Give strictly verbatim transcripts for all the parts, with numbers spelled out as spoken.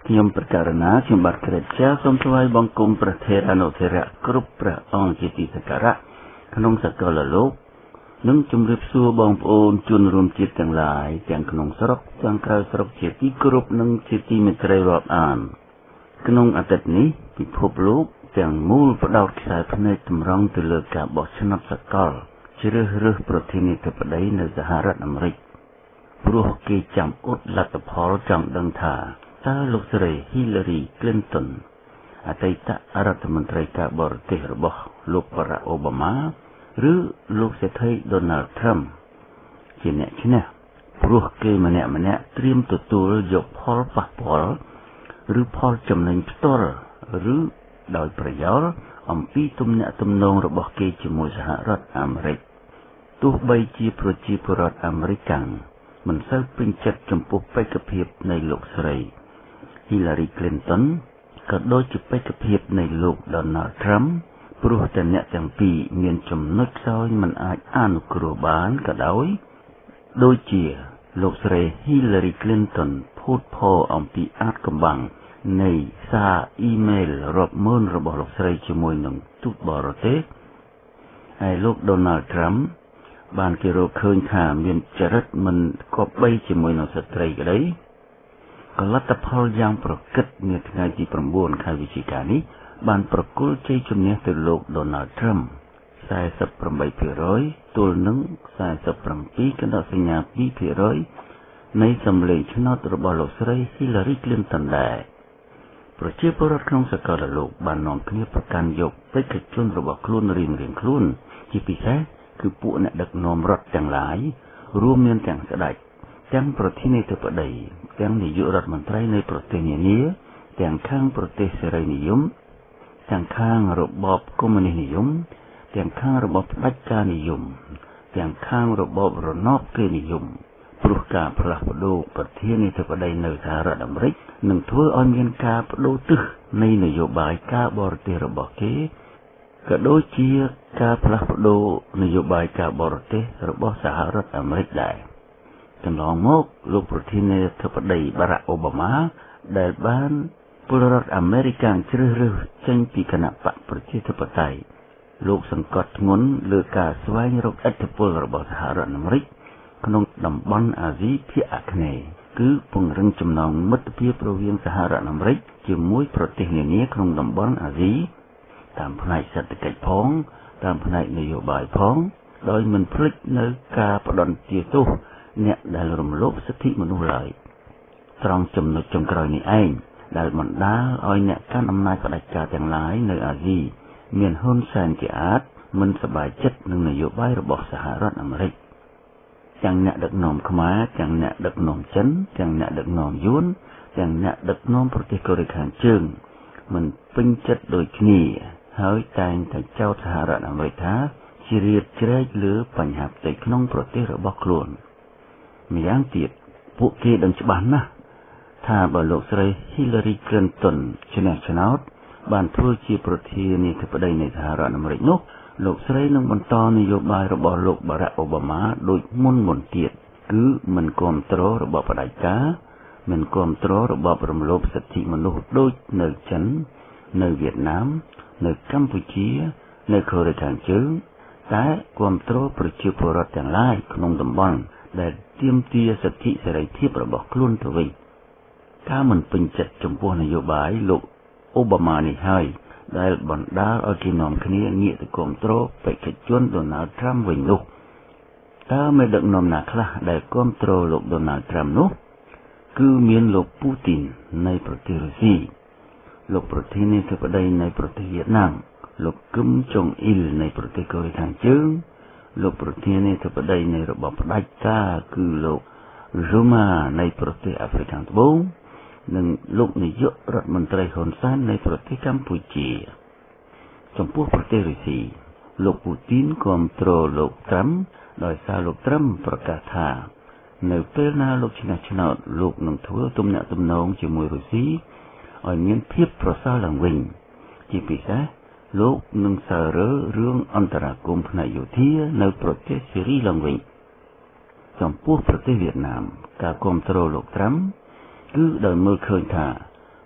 ខ្ញុំប្រកាសណាខ្ញុំបាទក្រិតជាសូមថ្វាយបង្គំព្រះថេរអនុថេរៈគ្រប់ព្រះអង្គជាទីសក្ការៈក្នុងសកលលោកនិងជម្រាបសួរបងប្អូនជនរួមជាតិទាំងឡាយទាំងក្នុងស្រុកទាំងក្រៅស្រុកជាទីគោរពនិងជាទីមេត្រីរាប់អានក្នុងអាទិត្យនេះពិភពលោកទាំងមូលផ្ដោតខ្សែភ្នែកតម្រង់ទៅលើការបោះឆ្នោតសកលជ្រើសរើសប្រធានាធិបតីនៅសហរដ្ឋអាមេរិកព្រោះគេចាំអ៊ុតលទ្ធផលចង់ដឹងថាតើលោកស្រី Hillary Clinton អតីតរដ្ឋមន្ត្រីការបរទេសរបស់លោក Barack Obama ឬលោកសេដ្ឋី Donald Trump ជាអ្នកឈ្នះព្រោះគេម្នាក់ម្នាក់ត្រៀមទទួលយកផលប៉ះពាល់ឬផលចំណេញផ្ទាល់ឬដោយប្រយោលអំពីទំនាក់ទំនងរបស់គេជាមួយសហរដ្ឋអាមេរិកទោះបីជាប្រជាពលរដ្ឋអាមេរិកមិនសូវពេញចិត្តចំពោះបេក្ខភាពនៃលោកស្រី Hillary Clinton ក៏ដូចជាបេក្ខភាពនៃលោក Donald Trump ព្រោះតែអ្នកទាំងពីរមានចំណុចខ្សោយមិនអាចអនុគ្រោះបានក៏ដោយដូចជាលោកស្រី Hillary Clinton ភូតភរអំពីអាថ៌កំបាំងនៃសារអ៊ីមែលរាប់ម៉ឺនរបស់លោកស្រីជាមួយនឹងទូតបរទេសហើយលោក Donald Trump បានគេរកឃើញថាមានចរិតមិនគប្បីជាមួយនឹងស្ត្រីក្តីក៏លទ្ធផលយ៉ាងប្រកិតនាថ្ងៃទី៩ខែវិច្ឆិកានេះបានប្រគល់ជ័យជំនះទៅលោក Donald Trump សែសិបប្រាំបីភាគរយទល់នឹងសែសិបប្រាំពីរកណ្ដោសញ្ញាពីរភាគរយនៃសម្លេងឆ្នោតរបស់លោកស្រី Hillary Clinton ដែរប្រជាពលរដ្ឋក្នុងសកលលោកបាននាំគ្នាប្រកាន់យកបេក្ខជនរបស់ខ្លួនរៀងៗខ្លួនជាពិសេសគឺពួកអ្នកដឹកនាំរដ្ឋទាំងឡាយរួមមានទាំងស្ដេចទាំងប្រធានាធិបតីទាំងនាយករដ្ឋមន្ត្រីនៃប្រទេសនានាទាំងខាងប្រទេសសេរីនិយមទាំងខាងរបបកុម្មុយនីសនិយមទាំងខាងរបបផ្ដាច់ការនិយមទាំងខាងរបបរណបគេនិយមព្រោះការផ្លាស់ប្ដូរប្រធានាធិបតីនៅសហរដ្ឋអាមេរិកនឹងធ្វើឲ្យមានការបដូរទិសនៃនយោបាយការបរទេសរបស់គេក៏ដូចជាការផ្លាស់ប្ដូរនយោបាយការបរទេសរបស់សហរដ្ឋអាមេរិកដែរកន្លងមកលោកប្រធានាធិបតី Barack Obama ដែលបានពលរដ្ឋអាមេរិកជ្រើសរើសចេញពីគណបក្សប្រជាធិបតេយ្យលោកសង្កត់ធ្ងន់លើការស្វែងរកឥទ្ធិពលរបស់សហរដ្ឋអាមេរិកក្នុងតំបន់អាស៊ីភាគអាគ្នេយ៍គឺពង្រឹងចំណងមិត្តភាពរវាងសហរដ្ឋអាមេរិកជាមួយប្រទេសនានាក្នុងតំបន់អាស៊ីតាមផ្នែកសេដ្ឋកិច្ចផងតាមផ្នែកនយោបាយផងដោយមិនភ្លេចនៅការផ្ដន់ទាទោសអ្នកដែលរំលោភសិទ្ធិមនុស្សឡើយត្រង់ចំណុចចុងក្រោយនេះឯងដែលបណ្ដាលឲ្យអ្នកកាន់អំណាចផ្ដាច់ការទាំងឡាយនៅអាស៊ីមានហ៊ុនសែនជាអាចមិនសប្បាយចិត្តនឹងនយោបាយរបស់សហរដ្ឋអាមេរិកទាំងអ្នកដឹកនាំខ្មែរទាំងអ្នកដឹកនាំចិនទាំងអ្នកដឹកនាំយួនទាំងអ្នកដឹកនាំប្រទេសកូរ៉េខាងជើងមិនពេញចិត្តដូចគ្នាហើយតែងតែចោទសហរដ្ឋអាមេរិកថាជារៀតជ្រែកលើបញ្ហាផ្ទៃក្នុងប្រទេសរបស់ខ្លួនម្យ៉ាងទៀតពួកគេដឹងច្បាស់ណាស់ថាបើលោកស្រី Hillary Clinton ឈ្នះឆ្នោតបានធ្វើជាប្រធានាធិបតីនៃសហរដ្ឋអាមេរិកនោះលោកស្រីនឹងបន្តនយោបាយរបស់លោក Barack Obama ដូចមុនមុនទៀតគឺមិនគ្រប់គ្រងរបបផ្ដាច់ការមិនគ្រប់គ្រងរបបរំលោភសិទ្ធិមនុស្សដូចនៅចិននៅវៀតណាមនៅកម្ពុជានៅកូរ៉េខាងជើងតែគ្រប់គ្រងប្រជាពលរដ្ឋទាំងឡាយក្នុងតំបន់ដែលទាមទារសិទ្ធិសេរីភាពរបស់ខ្លួនទៅវិញការមិនពេញចិត្តចំពោះនយោបាយលោកអូបាម៉ានេះហើយដែលបណ្ដាលឲ្យគេនាំគ្នាងាកទៅគ្រប់គ្រងបេក្ខជន Donald Trump វិញនោះតើមេដឹកនាំណាខ្លះដែលគ្រប់គ្រងលោក Donald Trump នោះគឺមានលោកពូទីននៃប្រទេសរុស្ស៊ីលោកប្រធានាធិបតីនៃប្រទេសវៀតណាមលោកគឹមចុងអ៊ីលនៃប្រទេសកូរ៉េខាងជើងលោកប្រធានាធិបតីនៃរបបផ្ដាច់ការគឺលោក Zuma នៃប្រទេសអាហ្វ្រិកខាងត្បូងនិងលោកនាយករដ្ឋមន្ត្រីហ៊ុនសែននៃប្រទេសកម្ពុជាចំពោះប្រទេសរុស្ស៊ីលោកពូទីនគ្រប់គ្រងលោកត្រាំដោយសារលោកត្រាំប្រកាសថានៅពេលណាលោកឈ្នះឆ្នោតលោកនឹងធ្វើទំនាក់ទំនងជាមួយរុស្ស៊ីឲ្យមានភាពប្រសើរឡើងវិញជាពិសេសលោកនឹងសាររើរឿងអន្តរាគមន៍ផ្នែកយោធានៅប្រទេសសេរីឡើងវិញចំពោះប្រទេសវៀតណាមការគ្រប់គ្រងលោកត្រាំគឺដោយមើលឃើញថា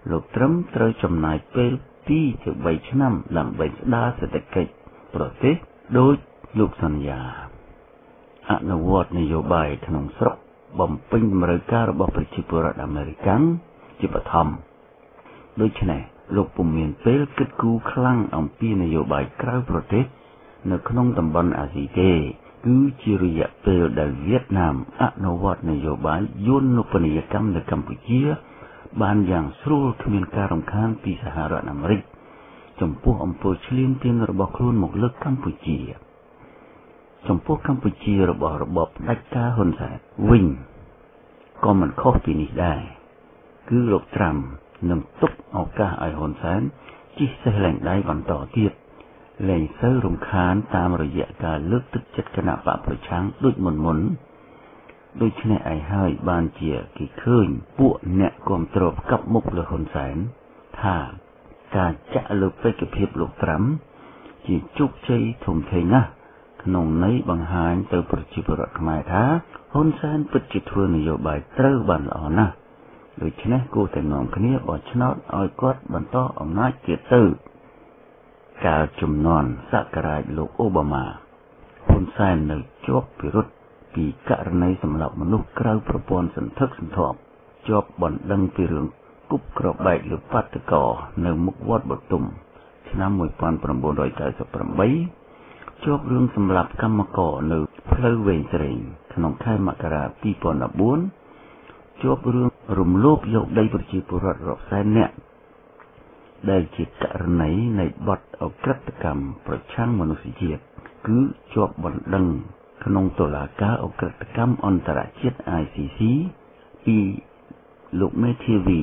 លោកត្រឹមត្រូវចំណាយពេលពីរទៅបីឆ្នាំដើម្បីស្ដារសេដ្ឋកិច្ចប្រទេសដោយលោកសន្យាអនុវត្តនយោបាយក្នុងស្រុកបំពេញតម្រូវការរបស់ប្រជាពលរដ្ឋអាមេរិកាំងជាបឋមដូច្នេះលោកពុំមានពេលគិតគូរខ្លាំងអំពីនយោបាយក្រៅប្រទេសនៅក្នុងតំបន់អាស៊ីទេគឺជារយៈពេលដែលវៀតណាមអនុវត្តនយោបាយយោននូបនីយកម្មនៅកម្ពុជាបានយ៉ាងស្រួលគ្មានការរំខានពីសហរដ្ឋអាមេរិកចំពោះអំពើឈ្លានពានរបស់ខ្លួនមកលើកម្ពុជាចំពោះកម្ពុជារបស់របបផ្ដាច់ការហ៊ុនសែនវិញក៏មិនខុសពីនេះដែរគឺលោកត្រាំនឹងទុកឱកាសឲ្យហ៊ុនសែនជិះសេះលែងដៃបន្តទៀតលែងសូវរំខានតាមរយៈការលើកទឹកចិត្តគណៈបកប្រឆាំងដូចមុនមុនដូច្នេះឯហើយបានជាគេឃើញពួកអ្នកគ្រប់គ្រងកັບមុខលើហ៊ុនសែនថាការចាក់លើបេក្ខភាពលោកត្រាំជាជោគជ័យធំធេងណាស់ក្នុងន័យបង្ហាញទៅប្រជាពលរដ្ឋខ្មែរថាហ៊ុនសែនពិតជាធ្វើនយោបាយត្រូវបានល្អណាស់ដូច្នេះគួរតែនាំគ្នាបោះឆ្នោតឲ្យគាត់បន្តអំណាចទៀតទៅកាលជំនាន់សក្ការៈលោកអូបាម៉ាហ៊ុនសែននៅជាប់ពិរុទ្ធពីករណីសម្លាប់មនុស្សក្រៅប្រព័ន្ធសន្ធឹកសន្ធាប់ជាប់បណ្ដឹងពីរឿងគប់ក្របបែកលើបាតុករនៅមុខវត្តបទុមឆ្នាំmột nghìn chín trăm chín mươi támជាប់រឿងសម្លាប់កម្មករនៅផ្លូវវែងស្រេងក្នុងខែមករាពីរពាន់ដប់បួនជាប់រឿងរំលោភយកដីប្រជាពលរដ្ឋរាប់សែននាក់ដែលជាករណីនៃបទអក្រិតកម្មប្រឆាំងមនុស្សជាតិគឺជាប់បណ្ដឹងក្នុងតុលាការអក្រិតកម្មអន្តរជាតិ I C C ពីលោកមេធាវី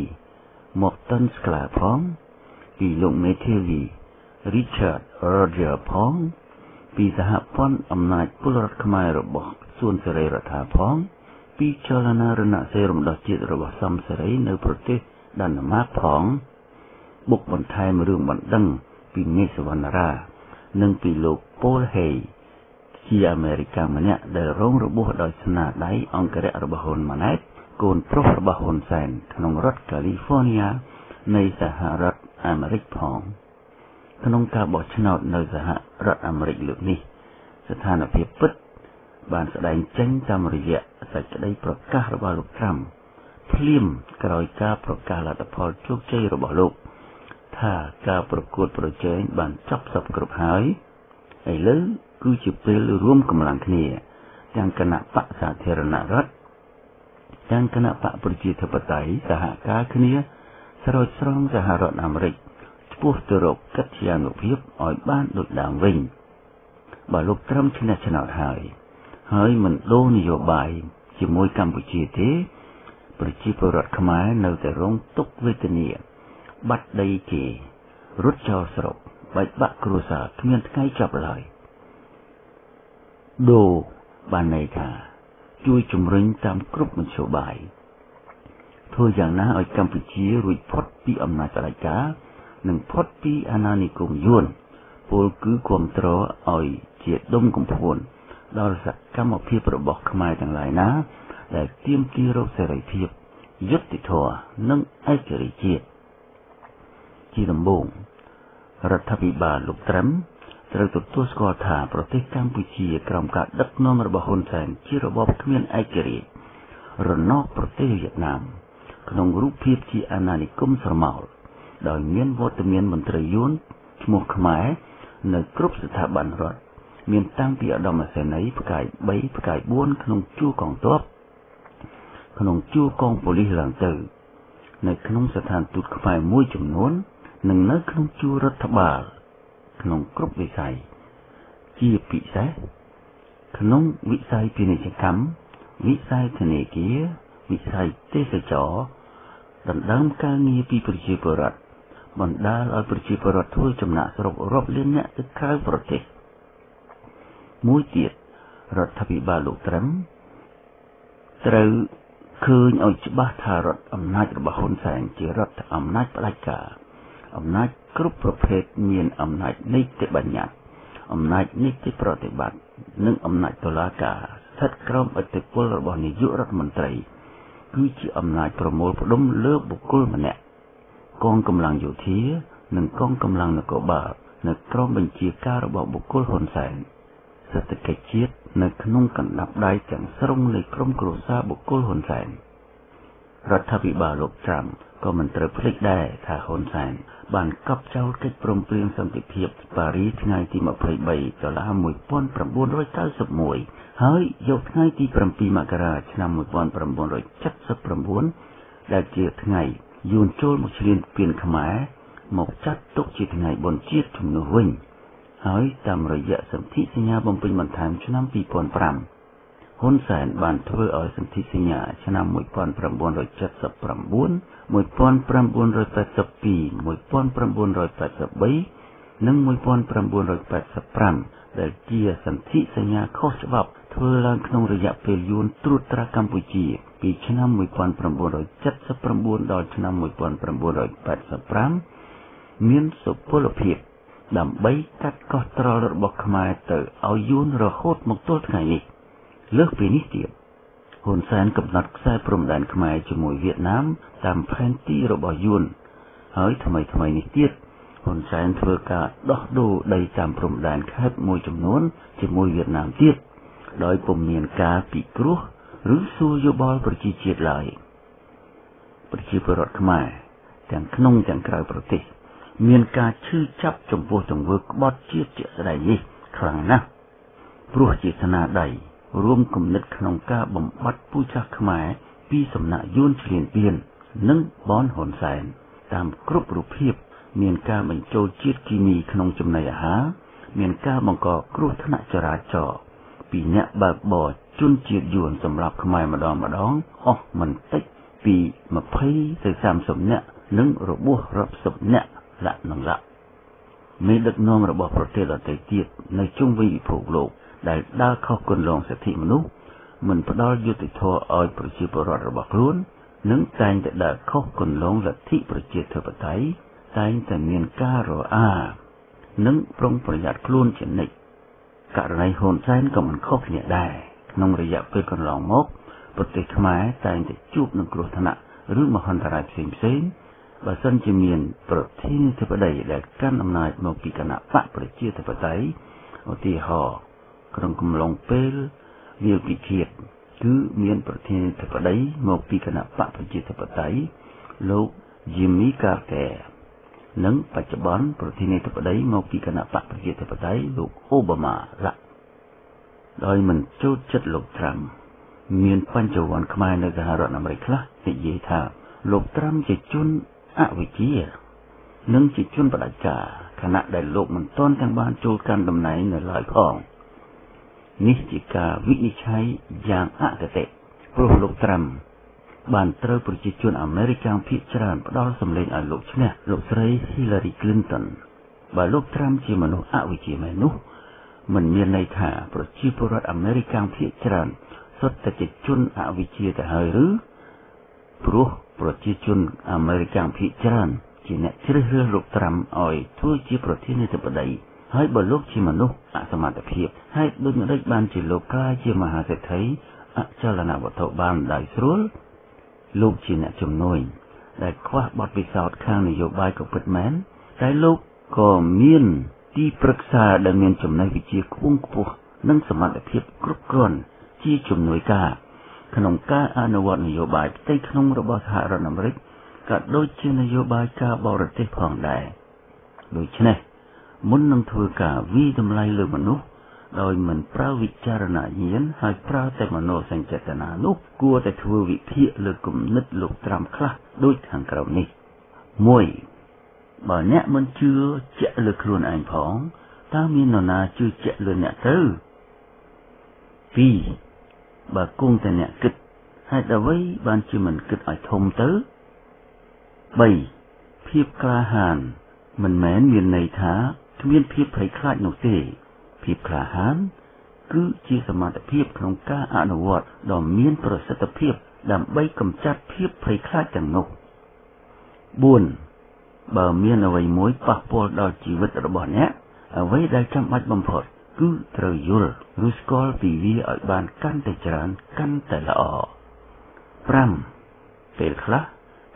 Morton Sklar ផងពីលោកមេធាវី Richard Roger ផងពីសហព័ន្ធអំណាចពលរដ្ឋខ្មែររបស់សួនសេរីរដ្ឋាផងពីចលនារណសិរ្សរំដោះជាតិរបស់សំសេរីនៅប្រទេសដាណឺម៉ាកផងបុកបន្ថែមរឿងបណ្ដឹងពីមេសវណ្ណរានិងពីលោក Paul Hay ជាអាមេរិកាំងម្នាក់ដែលរងរបួសដោយស្នាដៃអង្គរៈរបស់ហ៊ុនម៉ាណែតកូនប្រុសរបស់ហ៊ុនសែនក្នុងរដ្ឋកាលីហ្វ័រញ៉ានៃសហរដ្ឋអាមេរិកផងក្នុងការបោះឆ្នោតនៅសហរដ្ឋអាមេរិកលើកនេះស្ថានភាពពិតបានស្ដែងចេញតាមរយៈសេចក្តីប្រកាសរបស់លោកត្រាំភ្លាមក្រោយការប្រកាសលទ្ធផលជោគជ័យរបស់លោកថាការប្រកួតប្រជែងបានចប់សពគ្រប់ហើយឥឡូវគឺជាពេលរួមកម្លាំងគ្នាទាំងគណៈបកសាធារណរដ្ឋទាំងគណៈបកប្រជាធិបតេយ្យសហការគ្នាស្រោចស្រង់សហរដ្ឋអាមេរិកឆ្ពោះទៅរកកិត្យានុភាពឲ្យបានដូចដើមវិញបើលោកត្រាំឈ្នះឆ្នោតហើយហើយមិនដូរនយោបាយជាមួយកម្ពុជាទេប្រជាពលរដ្ឋខ្មែរនៅតែរងទុក្ខវេទនាបាត់ដីគេរត់ចោលស្រុកបែកបាក់គ្រួសារគ្មានថ្ងៃចប់ឡើយដូរបានន័យថាជួយជំរុញតាមគ្រប់មធ្យោបាយធ្វើយ៉ាងណាឲ្យកម្ពុជារួចផុតពីអំណាចផ្ដាច់ការនិងផុតពីអាណានិគមយួនពលគឺគ្រប់គ្រងឲ្យជាដុំកំភួនដល់សកម្មភាពរបស់ខ្មែរទាំងឡាយណាដែលទាមទាររកសេរីភាពយុត្តិធម៌និងឯករាជ្យជាតិជាដំបូងរដ្ឋាភិបាលលោកត្រាំត្រូវទទួលស្គាល់ថាប្រទេសកម្ពុជាក្រោមការដឹកនាំរបស់ហ៊ុនសែនជារបបគ្មានឯករាជ្យរណបប្រទេសវៀតណាមក្នុងរូបភាពជាអាណានិគមស្រមោលដោយមានវត្តមានមន្ត្រីយួនឈ្មោះខ្មែរនៅគ្រប់ស្ថាប័នរដ្ឋមានតាំងពីឧត្តមសេនីយ៍ផ្កាយបីផ្កាយបួនក្នុងជួរកងទ័ពក្នុងជួរកងប៉ូលីសឡើងទៅនៅក្នុងស្ថានទូតខ្មែរមួយចំនួននិងនៅក្នុងជួររដ្ឋបាលក្នុងគ្រប់វិស័យជាពិសេសក្នុងវិស័យពាណិជ្ជកម្មវិស័យធនាគារវិស័យទេសចរណ៍ដណ្ដើមការងារពីប្រជាពលរដ្ឋបណ្ដាលឲ្យប្រជាពលរដ្ឋធ្វើចំណាកស្រុករាប់លានអ្នកទៅក្រៅប្រទេសមួយទៀតរដ្ឋាភិបាលលោកត្រាំត្រូវឃើញឲ្យច្បាស់ថារដ្ឋអំណាចរបស់ហ៊ុនសែនជារដ្ឋអំណាចផ្ដាច់ការអំណាចគ្រប់ប្រភេទមានអំណាចនីតិបញ្ញត្តិអំណាចនីតិប្រតិបត្តិនិងអំណាចតុលាការស្ថិតក្រោមឥទ្ធិពលរបស់នាយករដ្ឋមន្ត្រីគឺជាអំណាចប្រមូលផ្ដុំលើបុគ្គលម្នាក់កងកម្លាំងយោធានិងកងកម្លាំងនគរបាលនៅក្រោមបញ្ជាការរបស់បុគ្គលហ៊ុនសែនសេដ្ឋកិច្ចជាតិនៅក្នុងកណ្ដាប់ដៃទាំងស្រុងនៃក្រុមគ្រួសារបុគ្គលហ៊ុនសែនរដ្ឋាភិបាលលោកត្រាំក៏មិនត្រូវភ្លេចដែរថាហ៊ុនសែនបានកប់ចោលកិច្ចព្រមព្រៀងសន្តិភាពប៉ារីសថ្ងៃទីម្ភៃបីដុល្លារ1991ហើយយកថ្ងៃទី7មករាឆ្នាំ1979ដែលជាថ្ងៃយួនចូលមកឈ្លានពានខ្មែរមកចាត់ទុកជាថ្ងៃបុណ្យជាតិជំនួសវិញហើយតាមរយៈសន្ធិសញ្ញាបំពេញបន្ថែមឆ្នាំពីរពាន់ប្រាំហ៊ុនសែនបានធ្វើឲ្យសន្ធិសញ្ញាឆ្នាំ1979 1982 1983 និង1985ដែលជាសន្ធិសញ្ញាខុសច្បាប់ធ្វើឡើងក្នុងរយៈពេលយួនត្រួតត្រាកម្ពុជាពីឆ្នាំ1979ដល់ឆ្នាំ1985មានសុពលភាពដើម្បីកាត់កោះត្រល់របស់ខ្មែរទៅឲ្យយួនរហូតមកទល់ថ្ងៃនេះលើសពីនេះទៀតហ៊ុនសែនកំណត់ខ្សែព្រំដែនខ្មែរជាមួយវៀតណាមតាមផែនទីរបស់យួនហើយថ្មីថ្មីនេះទៀតហ៊ុនសែនធ្វើការដោះដូរដីតាមព្រំដែនខេត្តមួយចំនួនជាមួយវៀតណាមទៀតដោយពុំមានការពិគ្រោះឬសួរយោបល់ប្រជាជាតិឡើយប្រជាពលរដ្ឋខ្មែរទាំងក្នុងទាំងក្រៅប្រទេសមានការឈឺចាប់ចំពោះទង្វើក្បត់ជាតិជាក់ស្ដែងនេះខ្លាំងណាស់ព្រោះជាស្នាដៃរួមគំនិតក្នុងការបំបត្តិពូជសាសន៍ខ្មែរពីសំណាក់យួនឈ្លានពាននិងបនហ៊ុនសែនតាមគ្រប់រូបភាពមានការបញ្ចូលជាតិគីមីក្នុងចំណីអាហារមានការបង្កគ្រោះថ្នាក់ចរាចរណ៍ពីអ្នកបើកបរជនជាតិយួនសម្រាប់ខ្មែរម្ដងម្ដងអស់មិនតិចពី20ទៅ30នាក់និងរបួសរាប់សិបនាក់លក្ខនឹងលក្ខមេដឹកនាំរបស់ប្រទេសដទៃទៀតនៅជុំវិញពិភពលោកដែលដើរខុសគន្លងសិទ្ធិមនុស្សមិនផ្ដល់យុត្តិធម៌ឲ្យប្រជាពលរដ្ឋរបស់ខ្លួននិងតែងតែដើរខុសគន្លងលទ្ធិប្រជាធិបតេយ្យតែងតែមានការរអានិងប្រុងប្រយ័ត្នខ្លួនជានិច្ចករណីហ៊ុនសែនក៏មិនខុសគ្នាដែរក្នុងរយៈពេលកន្លងមកប្រទេសខ្មែរតែងតែជួបនឹងគ្រោះថ្នាក់ឬមហន្តរាយផ្សេងផ្សេងបើសិនជាមានប្រធានាធិបតីដែលកាន់អំណាចមកពីគណៈបកប្រជាធិបតេយ្យឧទាហរណ៍ក្នុងកំឡុងពេលវាលពិឃាតគឺមានប្រធានាធិបតីមកពីគណៈបកប្រជាធិបតេយ្យលោក Jimmy Carter និងបច្ចុប្បន្នប្រធានាធិបតីមកពីគណៈបកប្រជាធិបតេយ្យលោក Obama ឡាដោយមិនចូលចិត្តលោកត្រាំមានបញ្ចវន្តខ្មែរនៅសហរដ្ឋអាមេរិកខ្លះនិយាយថាលោកត្រាំជាជនអវិជ្ជានិងជាជនបដិការខណៈដែលលោកមិនទាន់ទាំងបានចូលកាន់តំណែងនៅឡើយផងនេះជាការវិនិច្ឆ័យយ៉ាងអកតេព្រោះលោកត្រាំបានត្រូវប្រជាជនអាមេរិកភាគច្រើនផ្ដល់សម្លេងឲ្យលោកឈ្នះលោកស្រី Hillary Clinton បើលោកត្រាំជាមនុស្សអវិជ្ជាមែននោះមិនមានន័យថាប្រជាពលរដ្ឋអាមេរិកភាគច្រើនសុទ្ធតែជាជនអវិជ្ជាទៅហើយឬព្រោះប្រជាជនអាមេរិកភាគច្រើនជាអ្នកជ្រើសរើសលោកត្រាំឲ្យធ្វើជាប្រធានាធិបតីហើយបើលោកជាមនុស្សអសមត្ថភាពហើយដូចម្តេចបានជាលោកក្លាយជាមហាសេដ្ឋីអចលនវត្ថុបានដោយស្រួលលោកជាអ្នកជំនួយដែលខ្វះបទពិសោធន៍ខាងនយោបាយក៏ពិតមែនតែលោកក៏មានទីប្រឹក្សាដែលមានចំណេះវិជ្ជាខ្ពង់ខ្ពស់និងសមត្ថភាពគ្រប់គ្រាន់ជាជំនួយការក្នុងការអនុវត្តនយោបាយផ្ទៃក្នុងរបស់សហរដ្ឋអាមេរិកក៏ដូចជានយោបាយការបរទេសផងដែរដូច្នេះមុននឹងធ្វើការវិតម្លៃលើមនុស្សដោយមិនប្រើវិចារណញ្ញាណហើយប្រើតែមនោសញ្ចេតនានោះគួរតែធ្វើវិភាគលើគំនិតលោកត្រាំខ្លះដូចខាងក្រោមនេះមួយបើអ្នកមិនជឿជាក់លើខ្លួនឯងផងតើមាននរណាជឿជាក់លើអ្នកទៅពីរបើគង់តែអ្នកគិតហេតុអ្វីបានជាមិនគិតឲ្យធំទៅបីភាពក្លាហានមិនមែនមានន័យថាគ្មានភាពភ័យខ្លាចនោះទេភាពក្លាហានគឺជាសមត្ថភាពក្នុងការអនុវត្តដ៏មានប្រសិទ្ធភាពដើម្បីកម្ចាត់ភាពភ័យខ្លាចទាំងនោះបួនបើមានអ្វីមួយប៉ះពាល់ដល់ជីវិតរបស់អ្នកអ្វីដែលចាំបាច់បំផុតគឺត្រូវយល់ឬស្គាល់ពីវាឲ្យបានកាន់តែច្រើនកាន់តែល្អប្រាំពេលខ្លះ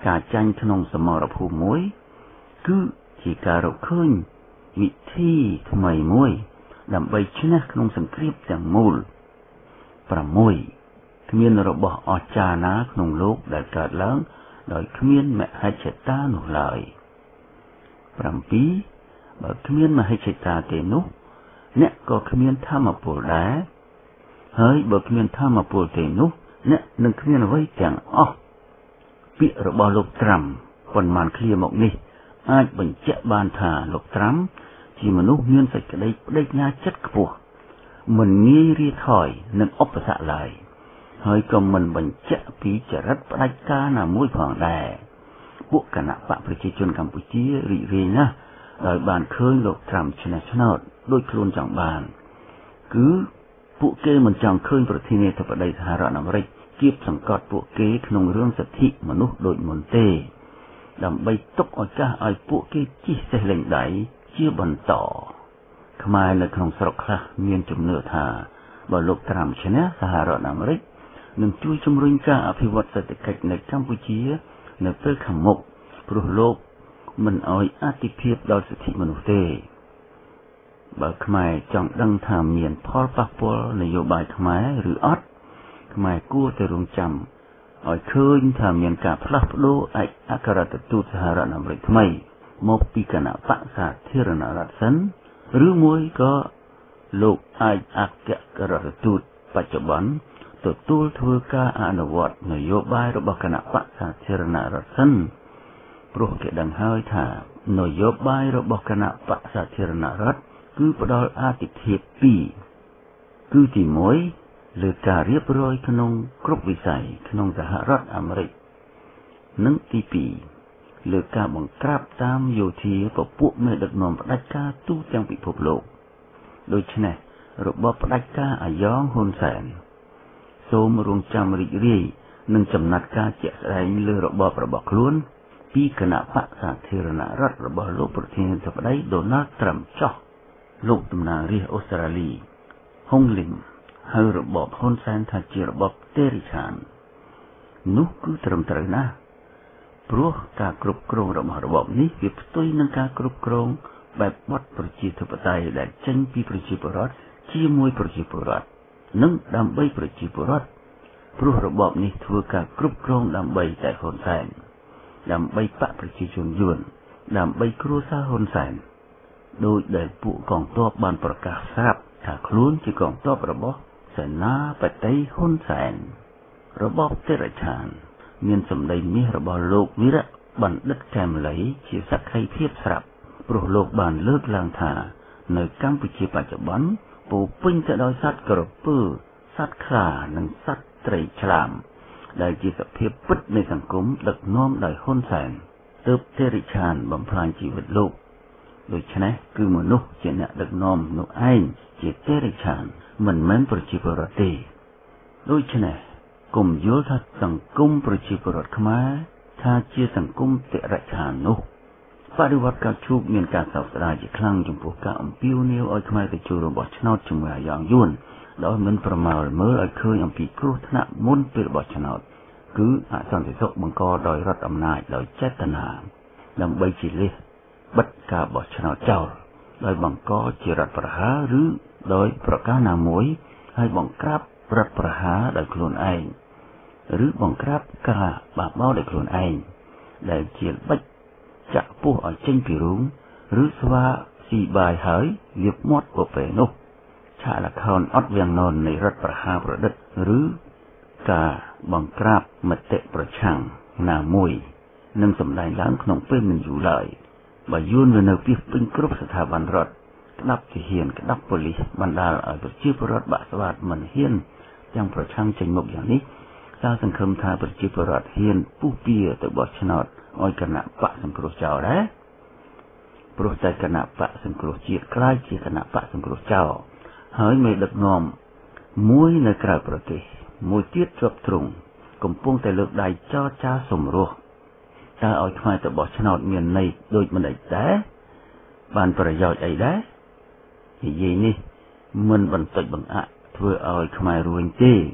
ការចាញ់ក្នុងសមរភូមិមួយគឺជាការរកឃើញវិធីថ្មីមួយដើម្បីឈ្នះក្នុងសង្គ្រាមទាំងមូលប្រាំមួយគ្មានរបស់អស្ចារ្យណាក្នុងលោកដែលកើតឡើងដោយគ្មានមហិច្ឆតានោះឡើយប្រាំពីរបើគ្មានមហិច្ឆតាទេនោះអ្នកក៏គ្មានធម៌ពលដែរហើយបើគ្មានធម៌ពលទេនោះអ្នកនឹងគ្មានអ្វីទាំងអស់ពាក្យរបស់លោកត្រាំប៉ុន្មានឃ្លាមកនេះអាចបញ្ជាក់បានថាលោកត្រាំជាមនុស្សមានសេចក្តីប្តេជ្ញាចិត្តខ្ពស់មិនងាយរាថយនឹងឧបសគ្គឡើយហើយក៏មិនបញ្ជាក់ពីចរិតផ្ដាច់ការណាមួយផងដែរពួកគណៈបកប្រជាជនកម្ពុជារីករាយណាស់ដោយបានឃើញលោកត្រាំឈ្នះឆ្នោតដោយខ្លួនចង់បានគឺពួកគេមិនចង់ឃើញប្រធានាធិបតីសហរដ្ឋអាមេរិកគៀបសង្កត់ពួកគេក្នុងរឿងសិទ្ធិមនុស្សដូចមុនទេដើម្បីទុកឱកាសឲ្យពួកគេជិះសេះលេងដៃជាបន្តខ្មែរនៅក្នុងស្រុកខ្លះមានជំនឿថាបើលោកត្រាំឈ្នះសហរដ្ឋអាមេរិកនឹងជួយជំរុញការអភិវឌ្ឍសេដ្ឋកិច្ចនៅកម្ពុជានៅពេលខាងមុខព្រោះលោកមិនអោយអធិភាពដល់សិទ្ធិមនុស្សទេបើខ្មែរចង់ដឹងថាមានផលប៉ះពាល់នយោបាយខ្មែរឬអត់ខ្មែរគួរតែរងចាំឲ្យឃើញថាមានការផ្លាស់ប្ដូរឯកអគ្គរដ្ឋទូតសហរដ្ឋអាមេរិកថ្មីមកពីគណៈបក្សសាធារណរដ្ឋសិនឬមួយក៏លោកឯកអគ្គរដ្ឋទូតបច្ចុប្បន្នទទួលធ្វើការអនុវត្តនយោបាយរបស់គណៈបក្សសាធារណរដ្ឋសិនព្រោះគេដឹងហើយថានយោបាយរបស់គណៈបក្សសាធារណរដ្ឋគឺផ្ដល់អាទិភាពពីរគឺទីមួយលើការរៀបរយក្នុងគ្រប់វិស័យក្នុងសហរដ្ឋអាមេរិកនិងទីពីរលើការបង្ក្រាបតាមយោធាពពួកមេដឹកនាំផ្ដាច់ការទូទាំងពិភពលោកដូច្នេះរបបផ្ដាច់ការអាយ៉ងហ៊ុនសែនសូមរងចាំរីករាយនឹងចំណាត់ការជាក់ស្ដែងលើរបបរបស់ខ្លួនពីគណៈបក្សសាធារណរដ្ឋរបស់លោកប្រធានាធិបតី Donald Trump ចោះលោកតំណាងរាស្ត្រអូស្ត្រាលីហុងលីមហៅរបបហ៊ុនសែនថាជារបបតេរិឆាននោះគឺត្រឹមត្រូវណាស់ព្រោះការគ្រប់គ្រងរបស់របបនេះវាផ្ទុយនឹងការគ្រប់គ្រងបែបបទប្រជាធិបតេយ្យដែលចេញពីប្រជាពលរដ្ឋជាមួយប្រជាពលរដ្ឋនិងដើម្បីប្រជាពលរដ្ឋព្រោះរបបនេះធ្វើការគ្រប់គ្រងដើម្បីតែហ៊ុនសែនដើម្បីបកប្រជាជនយួនដើម្បីគ្រួសារហ៊ុនសែនដោយដែលពួកកងទ័ពបានប្រកាសស្រាប់ថាខ្លួនជាកងទ័ពរបស់សេនាបតីហ៊ុនសែនរបបតេរឆានមានសម្ដីមាសរបស់លោកវីរៈបណ្ឌិតកែមលីជាសក្ខីភាពស្រាប់ព្រោះលោកបានលើកឡើងថានៅកម្ពុជាបច្ចុប្បន្នពោពេញទៅដោយសត្វក្រពើសត្វខ្លានិងសត្វត្រីឆ្លាមដែលជាសភាពពិតនៃសង្គមដឹកនាំដោយហ៊ុនសែនទើបតេរិឆានបំផ្លាញជីវិតលោកដូច្នេះគឺមនុស្សជាអ្នកដឹកនាំនោះឯងជាតេរិឆានមិនមែនប្រជាពលរដ្ឋទេដូច្នេះកុំយល់ថាសង្គមប្រជាពលរដ្ឋខ្មែរថាជាសង្គមតេរិឆាននោះបដិវត្តកៅឈូកមានការសោកស្ដាយជាខ្លាំងចំពោះការអំពាវនាវឲ្យខ្មែរទៅចូលរួមបោះឆ្នោតជាមួយអាយ៉ងយួនដោយមិនប្រមាលមើលឲ្យឃើញអំពីគ្រោះថ្នាក់មុនពេលបោះឆ្នោតគឺអសន្តិសុខបង្កដោយរដ្ឋអំណាចដោយចេតនាដើម្បីជាលេសបិទការបោះឆ្នោតចោលដោយបង្កជារដ្ឋប្រហារឬដោយប្រការណាមួយហើយបង្ក្រាបរដ្ឋប្រហារដោយខ្លួនឯងឬបង្ក្រាបការបះបោរដោយខ្លួនឯងដែលជាល្បិចចាក់ពោះឲ្យចេញពីរូងឬស្វាស៊ីបាយហើយលាបមាត់ពពែនោះឆាកល្ខោនអត់វាំងនននៃរដ្ឋប្រហារប្រឌិតឬការបង្ក្រាបមតិប្រឆាំងណាមួយនឹងសម្ដែងឡើងក្នុងពេលមិនយូរឡើយបើយួនវានៅពីពេញគ្រប់ស្ថាប័នរដ្ឋក្តាប់ទាហានក្តាប់ប៉ូលីសបណ្ដាលឲ្យប្រជាពលរដ្ឋបាក់ស្បាតមិនហ៊ានទាំងប្រឆាំងចេញមុខយ៉ាងនេះតើសង្ឃឹមថាប្រជាពលរដ្ឋហ៊ានពុះពៀទៅបោះឆ្នោតឲ្យគណៈបកសង្គ្រោះចោលដែរព្រោះតែគណៈបកសង្គ្រោះជាតិក្លាយជាគណៈបកសង្គ្រោះចោលហើយមេដឹកនាំមួយនៅក្រៅប្រទេសមួយទៀតជាប់ទ្រង់កំពុងតែលើកដៃចោទចោលសម្រស់តើឲ្យខ្មែរទៅបោះឆ្នោតមានន័យដូចមិនអីដែរបានប្រយោជន៍អីដែរនិយាយនេះមិនបន្តិចបង្អាក់ធ្វើឲ្យខ្មែររួញទេ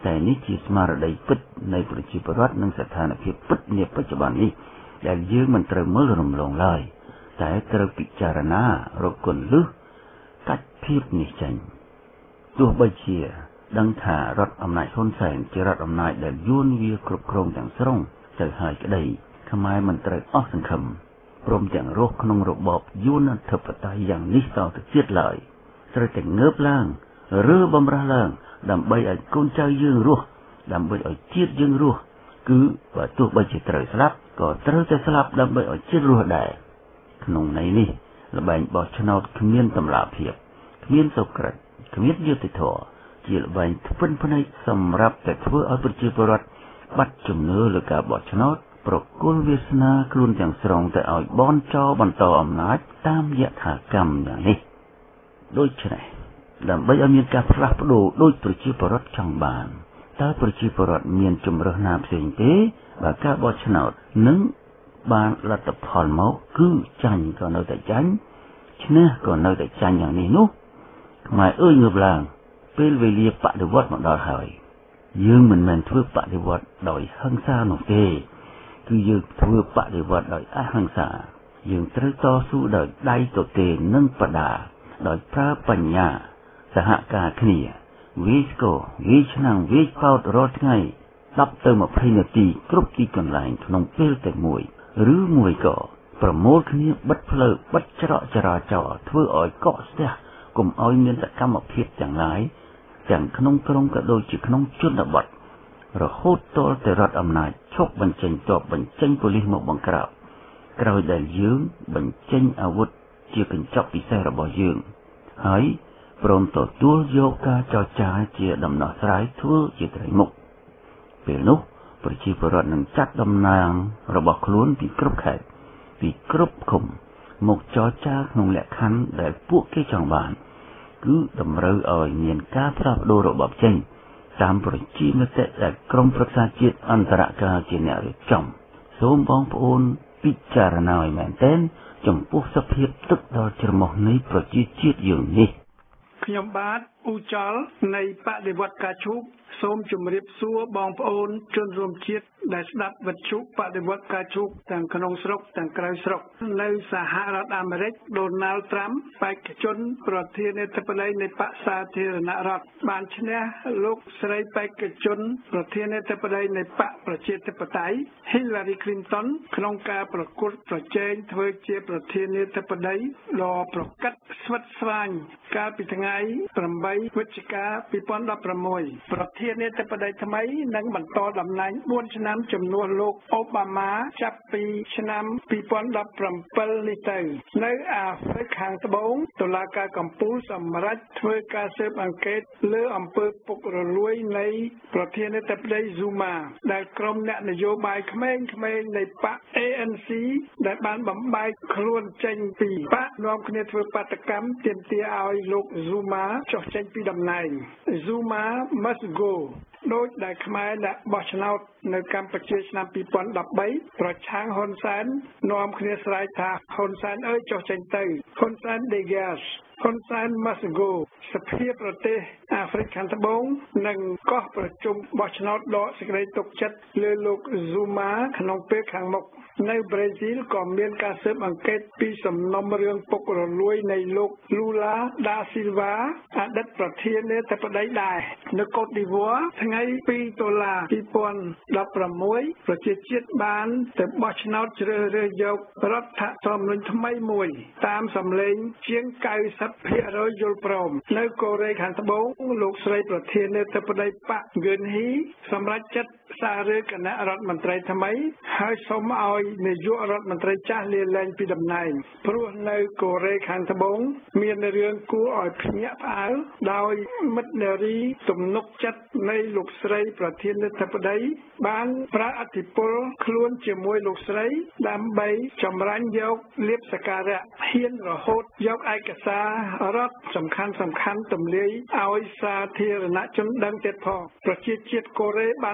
តែនេះជាស្មារតីពិតនៃប្រជាពលរដ្ឋនិងស្ថានភាពពិតនាបច្ចុប្បន្ននេះដែលយើងមិនត្រូវមើលរំលងឡើយតែត្រូវពិចារណារកគន្លឹះកាត់ភាពនេះចេញទោះបីជាដឹងថារដ្ឋអំណាចហ៊ុនសែនជារដ្ឋអំណាចដែលយួនវាគ្រប់គ្រងទាំងស្រុងទៅហើយក្តីខ្មែរមិនត្រូវអស់សង្ឃឹមព្រមទាំងរស់ក្នុងរបបយួនអធិបតេយ្យយ៉ាងនេះតទៅទៀតឡើយត្រូវតែងើបឡើងឬបំរើឡើងដើម្បីឲ្យកូនចៅយើងរស់ដើម្បីឲ្យជាតិយើងរស់គឺបើទោះបីជាត្រូវស្លាប់ក៏ត្រូវតែស្លាប់ដើម្បីឲ្យជាតិរស់ដែរក្នុងន័យនេះល្បែងបោះឆ្នោតគ្មានតម្លាភាពគ្មានសុក្រិតគ្មានយុត្តិធម៌ជាល្បែងធ្ពិនភ្នែកសម្រាប់តែធ្វើឲ្យប្រជាពលរដ្ឋបាត់ជំនឿលើការបោះឆ្នោតប្រគល់វាសនាខ្លួនទាំងស្រុងទៅឲ្យបនចោបន្តអំណាចតាមយថាកម្មយ៉ាងនេះដូច្នេះដើម្បីឲ្យមានការផ្លាស់ប្ដូរដោយប្រជាពលរដ្ឋចង់បានតើប្រជាពលរដ្ឋមានជំរើសណាផ្សេងទេបើការបោះឆ្នោតនឹងបានលទ្ធផលមកគឺចាញ់ក៏នៅតែចាញ់ឈ្នះក៏នៅតែចាញ់យ៉ាងនេះនោះខ្មែរអើយងើបឡើងពេលវេលាបដិវត្តមកដល់ហើយយើងមិនមែនធ្វើបដិវត្តដោយហិង្សានោះទេគឺយើងធ្វើបដិវត្តដោយអហិង្សាយើងត្រូវតស៊ូដោយដៃទទេនិងបដាដោយប្រើបញ្ញាសហការគ្នាវាស្គរវាឆ្នាំងវាប៉ោតរាល់ថ្ងៃដប់ទៅម្ភៃនាទីគ្រប់ទីកន្លែងក្នុងពេលតែមួយឬមួយក៏ប្រមូលគ្នាបិទផ្លូវបិទច្រកចរាចរណ៍ធ្វើឲ្យកកស្ទះកុំឲ្យមានសកម្មភាពទាំងឡាយទាំងក្នុងក្រុងក៏ដូចជាក្នុងជនបទរហូតទាល់តែរដ្ឋអំណាចឈប់បញ្ចេញទ័ពបញ្ចេញប៉ូលីសមកបង្ក្រាបក្រោយដែលយើងបញ្ចេញអាវុធជាកញ្ចក់ពិសេសរបស់យើងហើយព្រមទទួលយកការចរចាជាដំណោះស្រាយធ្វើជាត្រីមុខពេលនោះប្រជាពលរដ្ឋនឹងចាត់តំណាងរបស់ខ្លួនពីគ្រប់ខេត្តពីគ្រប់ឃុំមកចរចាក្នុងលក្ខខណ្ឌដែលពួកគេចង់បានគឺតម្រូវឲ្យមានការផ្លាស់ប្ដូររបបចេញតាមប្រជាមតិដែលក្រមប្រឹក្សាជាតិអន្តរការជាអ្នករៀបចំសូមបងប្អូនពិចារណាឲ្យមែនទែនចំពោះសភាពទឹកដល់ច្រមុះនៃប្រជាជាតិយើងនេះខ្ញុំបាទអ៊ូចលនៃបដិវត្តការឈូកសូមជម្រាបសួរបងប្អូនជនរួមជាតិដែលស្ដាប់វិទ្យុបដិវត្តការឈូកទាំងក្នុងស្រុកទាំងក្រៅស្រុកនៅសហរដ្ឋអាមេរិកដូណាល់ត្រាំបេក្ខជនប្រធានាធិបតីនៃបក្សសាធារណរដ្ឋបានឈ្នះលោកស្រីបេក្ខជនប្រធានាធិបតីនៃបកប្រជាធិបតេយ្យ Hillary Clinton ក្នុងការប្រកួតប្រជែងធ្វើជាប្រធានាធិបតីដ៏ប្រកិតស្វិតស្វាញកាលពីថ្ងៃប្រាំបីវិច្ឆិកាពីរពាន់ដប់ប្រាំមួយប្រធានាធិបតីថ្មីនឹងបន្តតំណែងបួនឆ្នាំជំនួសលោកអូបាម៉ាចាប់ពីឆ្នាំពីរពាន់ដប់ប្រាំពីរនេះទៅនៅអាហ្វ្រិកខាងត្បូងតុលាការកំពូលសម្រេចធ្វើការស៊ើបអង្កេតលើអំពើពុករលួយនៃប្រធានាធិបតី Zuma ដែលក្រុមអ្នកនយោបាយក្មេងៗនៃបក A N C ដែលបានបំបែកខ្លួនចេញពីបកនាំគ្នាធ្វើបាតកម្មទាមទារឲ្យលោក Zuma ចុះចេញពីតំណែង Zuma must go ដោយដែលខ្មែរអ្នកបោះឆ្នោតនៅកម្ពុជាឆ្នាំពីរពាន់ដប់បីប្រឆាំងហ៊ុនសែននាំគ្នាស្រែកថាហ៊ុនសែនអើយចុះចេញទៅហ៊ុនសែន dégage ហ៊ុនសែន must go សភាប្រទេសអាហ្វ្រិកខាងត្បូងនឹងកោះប្រជុំបោះឆ្នោតដកសេចក្តីទុកចិត្តលើលោក Zuma ក្នុងពេលខាងមុខនៅប្រេស៊ីលក៏មានការស៊ើបអង្កេតពីសំណុំរឿងពុករលួយនៃលោក Lula da Silva អតីតប្រធានាធិបតីដែរនៅកូតឌីវ៉ាថ្ងៃពីរតុលាពីរពាន់ដប់ប្រាំមួយប្រជាជាតិបានទៅបោះឆ្នោតជ្រើសរើសយករដ្ឋធម្មនុញ្ញថ្មីមួយតាមសម្លេងជាង九十ភាគរយយល់ព្រមនៅកូរ៉េខាងត្បូងលោកស្រីប្រធានាធិបតីប៉ាក់ហ្គឿនហ៊ីសម្រាប់ចាត់សាររើគណៈរដ្ឋមន្ត្រីថ្មីហើយសូមឲ្យនាយករដ្ឋមន្ត្រីចាស់លាលែងពីតំណែងព្រោះនៅកូរ៉េខាងត្បូងមានរឿងគួរឲ្យភ្ញាក់ផ្អើលដោយមិត្តនារីទំនុកចិត្តនៃលោកស្រីប្រធានាធិបតីបានប្រើអធិបុលខ្លួនជាមួយលោកស្រីដើម្បីចម្រាញ់យកលាភសក្ការៈហ៊ានរហូតយកឯកសាររដ្ឋសំខាន់សំខាន់ទម្លាយឲ្យសាធារណជនដឹងទៀតផងប្រជាជាតិកូរ៉េបានធ្វើបាត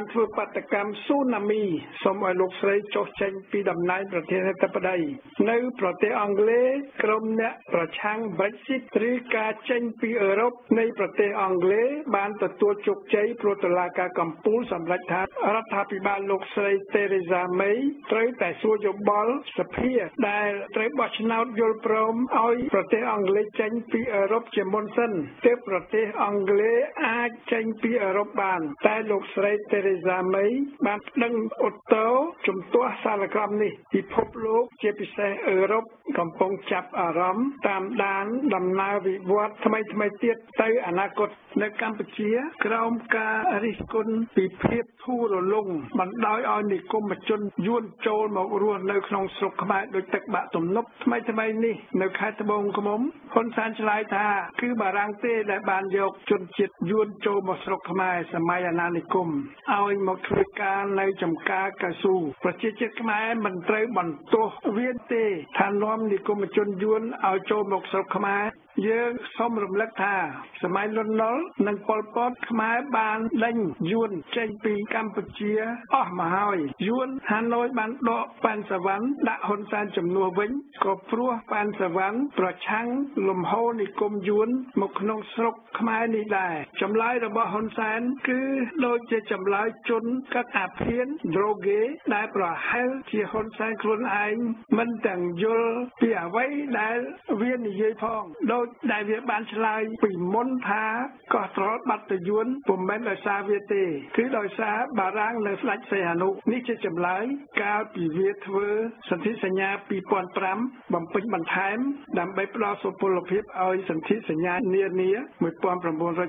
តកម្មស៊ូណាមីសូមឲ្យលោកស្រីចុះចេញពីតំណែងប្រធានាធិបតីនៅប្រទេសអង់គ្លេសក្រុមអ្នកប្រឆាំង Brexit ឬការចេញពីអឺរ៉ុបនៃប្រទេសអង់គ្លេសបានទទួលជោគជ័យព្រោះតុលាការកំពូលសម្រេចថារដ្ឋាភិបាលលោកស្រី Theresa May ត្រូវតែសួរយោបល់សភាដែលត្រូវបោះឆ្នោតយល់ព្រមឲ្យប្រទេសអង់គ្លេសចេញពីអឺរ៉ុបជាមុនសិនទើបប្រទេសអង់គ្លេសអាចចេញពីអឺរ៉ុបបានតែលោកស្រី Theresa May បានប្តឹងឧទ្ធរណ៍ជំទាស់សាលក្រមនេះពិភពលោកជាពិសេសអឺរ៉ុបកំពុងចាប់អារម្មណ៍តាមដានដំណើរវិវត្តថ្មីថ្មីទៀតទៅអនាគតនៅកម្ពុជាក្រោមការរិះគន់ពីភាពធូររលុងបណ្ដោយឲ្យនិគមជនយួនចូលមករស់នៅក្នុងស្រុកខ្មែរដោយទឹកបាក់ទំនប់ថ្មីថ្មីនេះនៅខេត្តត្បូងឃ្មុំហ៊ុនសែនឆ្លើយថាគឺបារាំងទេដែលបានយកជនជាតិយួនចូលមកស្រុកខ្មែរសម័យអាណានិគមឲ្យមកធ្វើការនៅចំការកៅស៊ូប្រជាជាតិខ្មែរមិនត្រូវបន្ទោសវាទេថានាំនិគមជនយួនឲ្យចូលមកស្រុកខ្មែរយើងសូមរំលឹកថាសម័យលន់នល់និងប៉ុលពតខ្មែរបានដេញយួនចេញពីកម្ពុជាអស់មកហើយយួនហាណូយបានដកប៉ែនសវណ្ណដាក់ហ៊ុនសែនជំនួសវិញក៏ព្រោះប៉ែនសវណ្ណប្រឆាំងលំហូរនិគមយួនមកក្នុងស្រុកខ្មែរនេះដែរចម្លើយរបស់ហ៊ុនសែនគឺដូចជាចម្លើយជនកាត់អាភៀនដ្រូហ្គេដែលប្រហែលជាហ៊ុនសែនខ្លួនឯងមិនទាំងយល់ពីអ្វីដែលវានិយាយផងដូចដែលវាបានឆ្លើយពីមុនថាកោះត្រល់បាត់ទៅយួនពុំមែនដោយសារវាទេគឺដោយសារបារាំងនៅស្ដេចសីហនុនេះជាចម្លើយកាលពីវាធ្វើសន្ធិសញ្ញាពីរពាន់ប្រាំបំពេញបន្ថែមដើម្បីផ្ដល់សុពលភាពឲ្យសន្ធិសញ្ញានានា១៩៧៩ ១៩៨២ ១៩៨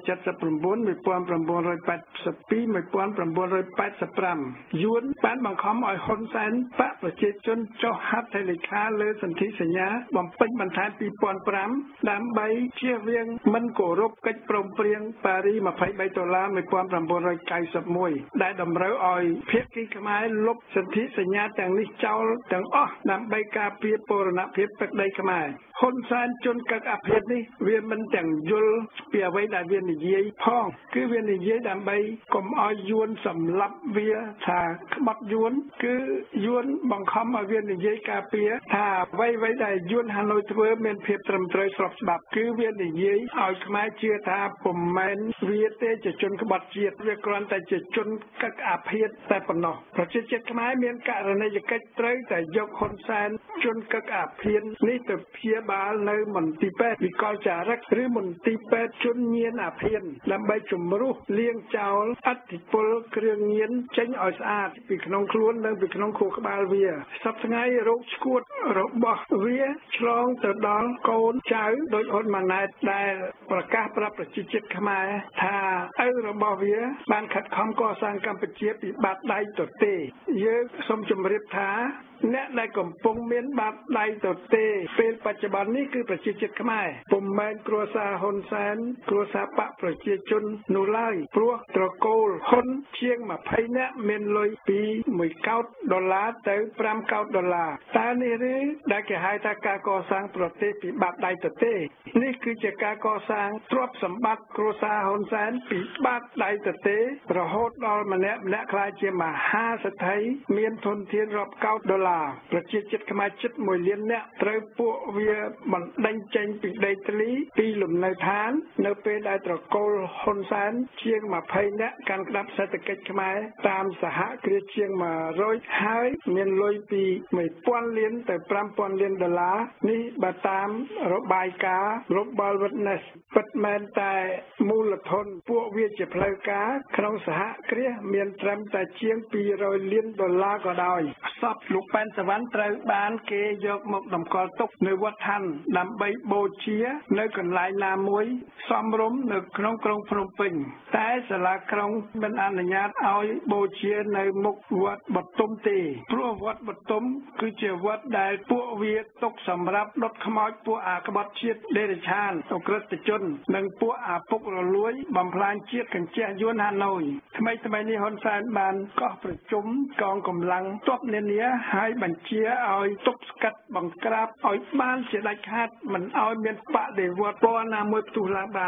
៥យួនបានបង្ខំឲ្យហ៊ុនសែនបកប្រជាជនចុះហត្ថលេខាលើសន្ធិសញ្ញាបំពេញបន្ថែមពីរពាន់ប្រាំដើម្បីជៀសវាងមិនគោរពកិច្ចព្រមព្រៀងប៉ារីស២៣ដុល្លារ១៩៩១ដែលតម្រូវឲ្យភាគីខ្មែរលុបសន្ធិសញ្ញាទាំងនេះចោលទាំងអស់ដើម្បីការពារបូរណភាពទឹកដីខ្មែរហ៊ុនសែនជនកឹកអាភេទនេះវាមិនទាំងយល់ពីអ្វីដែលវានិយាយផងគឺវានិយាយដើម្បីកុំឲ្យយួនសម្លាប់វាថាក្បត់យួនគឺយួនបង្ខំឲ្យវានិយាយការពារថាអ្វីអ្វីដែលយួនហាណូយធ្វើមានភាពត្រឹមត្រូវស្របច្បាប់គឺវានិយាយឲ្យខ្មែរជឿថាពុំមែនវាទេជាជនក្បត់ជាតិវាគ្រាន់តែជាជនកឹកអាភេទតែប៉ុណ្ណោះប្រជាជាតិខ្មែរមានករណីយកិច្ចត្រូវតែយកហ៊ុនសែនជនកឹកអាភេទនេះទៅព្យាបាលនៅមន្ទីរពេទ្យវិកលចារឹកឬមន្ទីរពេទ្យជនញៀនអាភេទដើម្បីជំរុះលាងចោលអធិពលគ្រឿងញៀនចេញឲ្យស្អាតពីក្នុងខ្លួននិងពីក្នុងខួរក្បាលវាសប្តាហ៍ថ្ងៃរោគឈួតរបស់វាឆ្លងទៅដល់កូនចៅដោយហ៊ុនម៉ាណែតដែលប្រកាសប្រាប់ប្រជាជាតិខ្មែរថាឪរបស់វាបានខិតខំកសាងកម្ពុជាពីបាតដៃទទេយើងសូមជម្រាបថាអ្នកដែលកំពុងមានបាតដៃទទេពេលបច្ចុប្បន្ននេះគឺប្រជាជាតិខ្មែរពុំមែនគ្រួសារហ៊ុនសែនគ្រួសារបកប្រជាជននោះឡើយព្រោះត្រកូលហ៊ុនជាងម្ភៃនាក់មានលុយពីមួយកោដដុល្លារទៅប្រាំកោដដុល្លារតើនេះឬដែលគេហៅថាការកសាងប្រទេសពីបាតដៃទទេនេះគឺជាការកសាងទ្រព្យសម្បត្តិគ្រួសារហ៊ុនសែនពីបាតដៃទទេរហូតដល់ម្នាក់ម្នាក់ក្លាយជាមហាសេដ្ឋីមានធនធានរាប់កោដដុល្លារប្រជាជាតិខ្មែរជិតមួយលាននាក់ត្រូវពួកវាបណ្ដេញចេញពីដីធ្លីពីលំនៅឋាននៅពេលដែលត្រកូលហ៊ុនសែនជាងម្ភៃនាក់កាន់ក្តាប់សេដ្ឋកិច្ចខ្មែរតាមសហគ្រាសជាងមួយរយហើយមានលុយពីមួយពាន់លានទៅប្រាំពាន់លានដុល្លារនេះបើតាមរបាយការណ៍ Global Witness ពិតមែនតែមូលធនពួកវាជាផ្លូវការក្នុងសហគ្រាសមានត្រឹមតែជាងពីររយលានដុល្លារក៏ដោយសពលោកប៉ែនសវណ្ណត្រូវបានគេយកមកតម្កល់ទុកនៅវត្តឋានដើម្បីបូជានៅកន្លែងណាមួយសមរម្យនៅក្នុងក្រុងភ្នំពេញតែសាលាក្រុងមិនអនុញ្ញាតឲ្យបូជានៅមុខវត្តបទុមទេព្រោះវត្តបទុមគឺជាវត្តដែលពួកវាទុកសម្រាប់ដុតខ្មោចពួកអាក្បត់ជាតិដេរឆានអក្រិតជននិងពួកអាពុករលួយបំផ្លាញជាតិកញ្ជះយួនហាណូយថ្មីថ្មីនេះហ៊ុនសែនបានកោះប្រជុំកងកម្លាំងទ័ពនានាហើយបញ្ជាឲ្យទប់ស្កាត់បង្ក្រាបឲ្យបានជាដាច់ខាតមិនឲ្យមានបដិវត្តពណ៌ណាមួយផ្ទុះឡើងបាន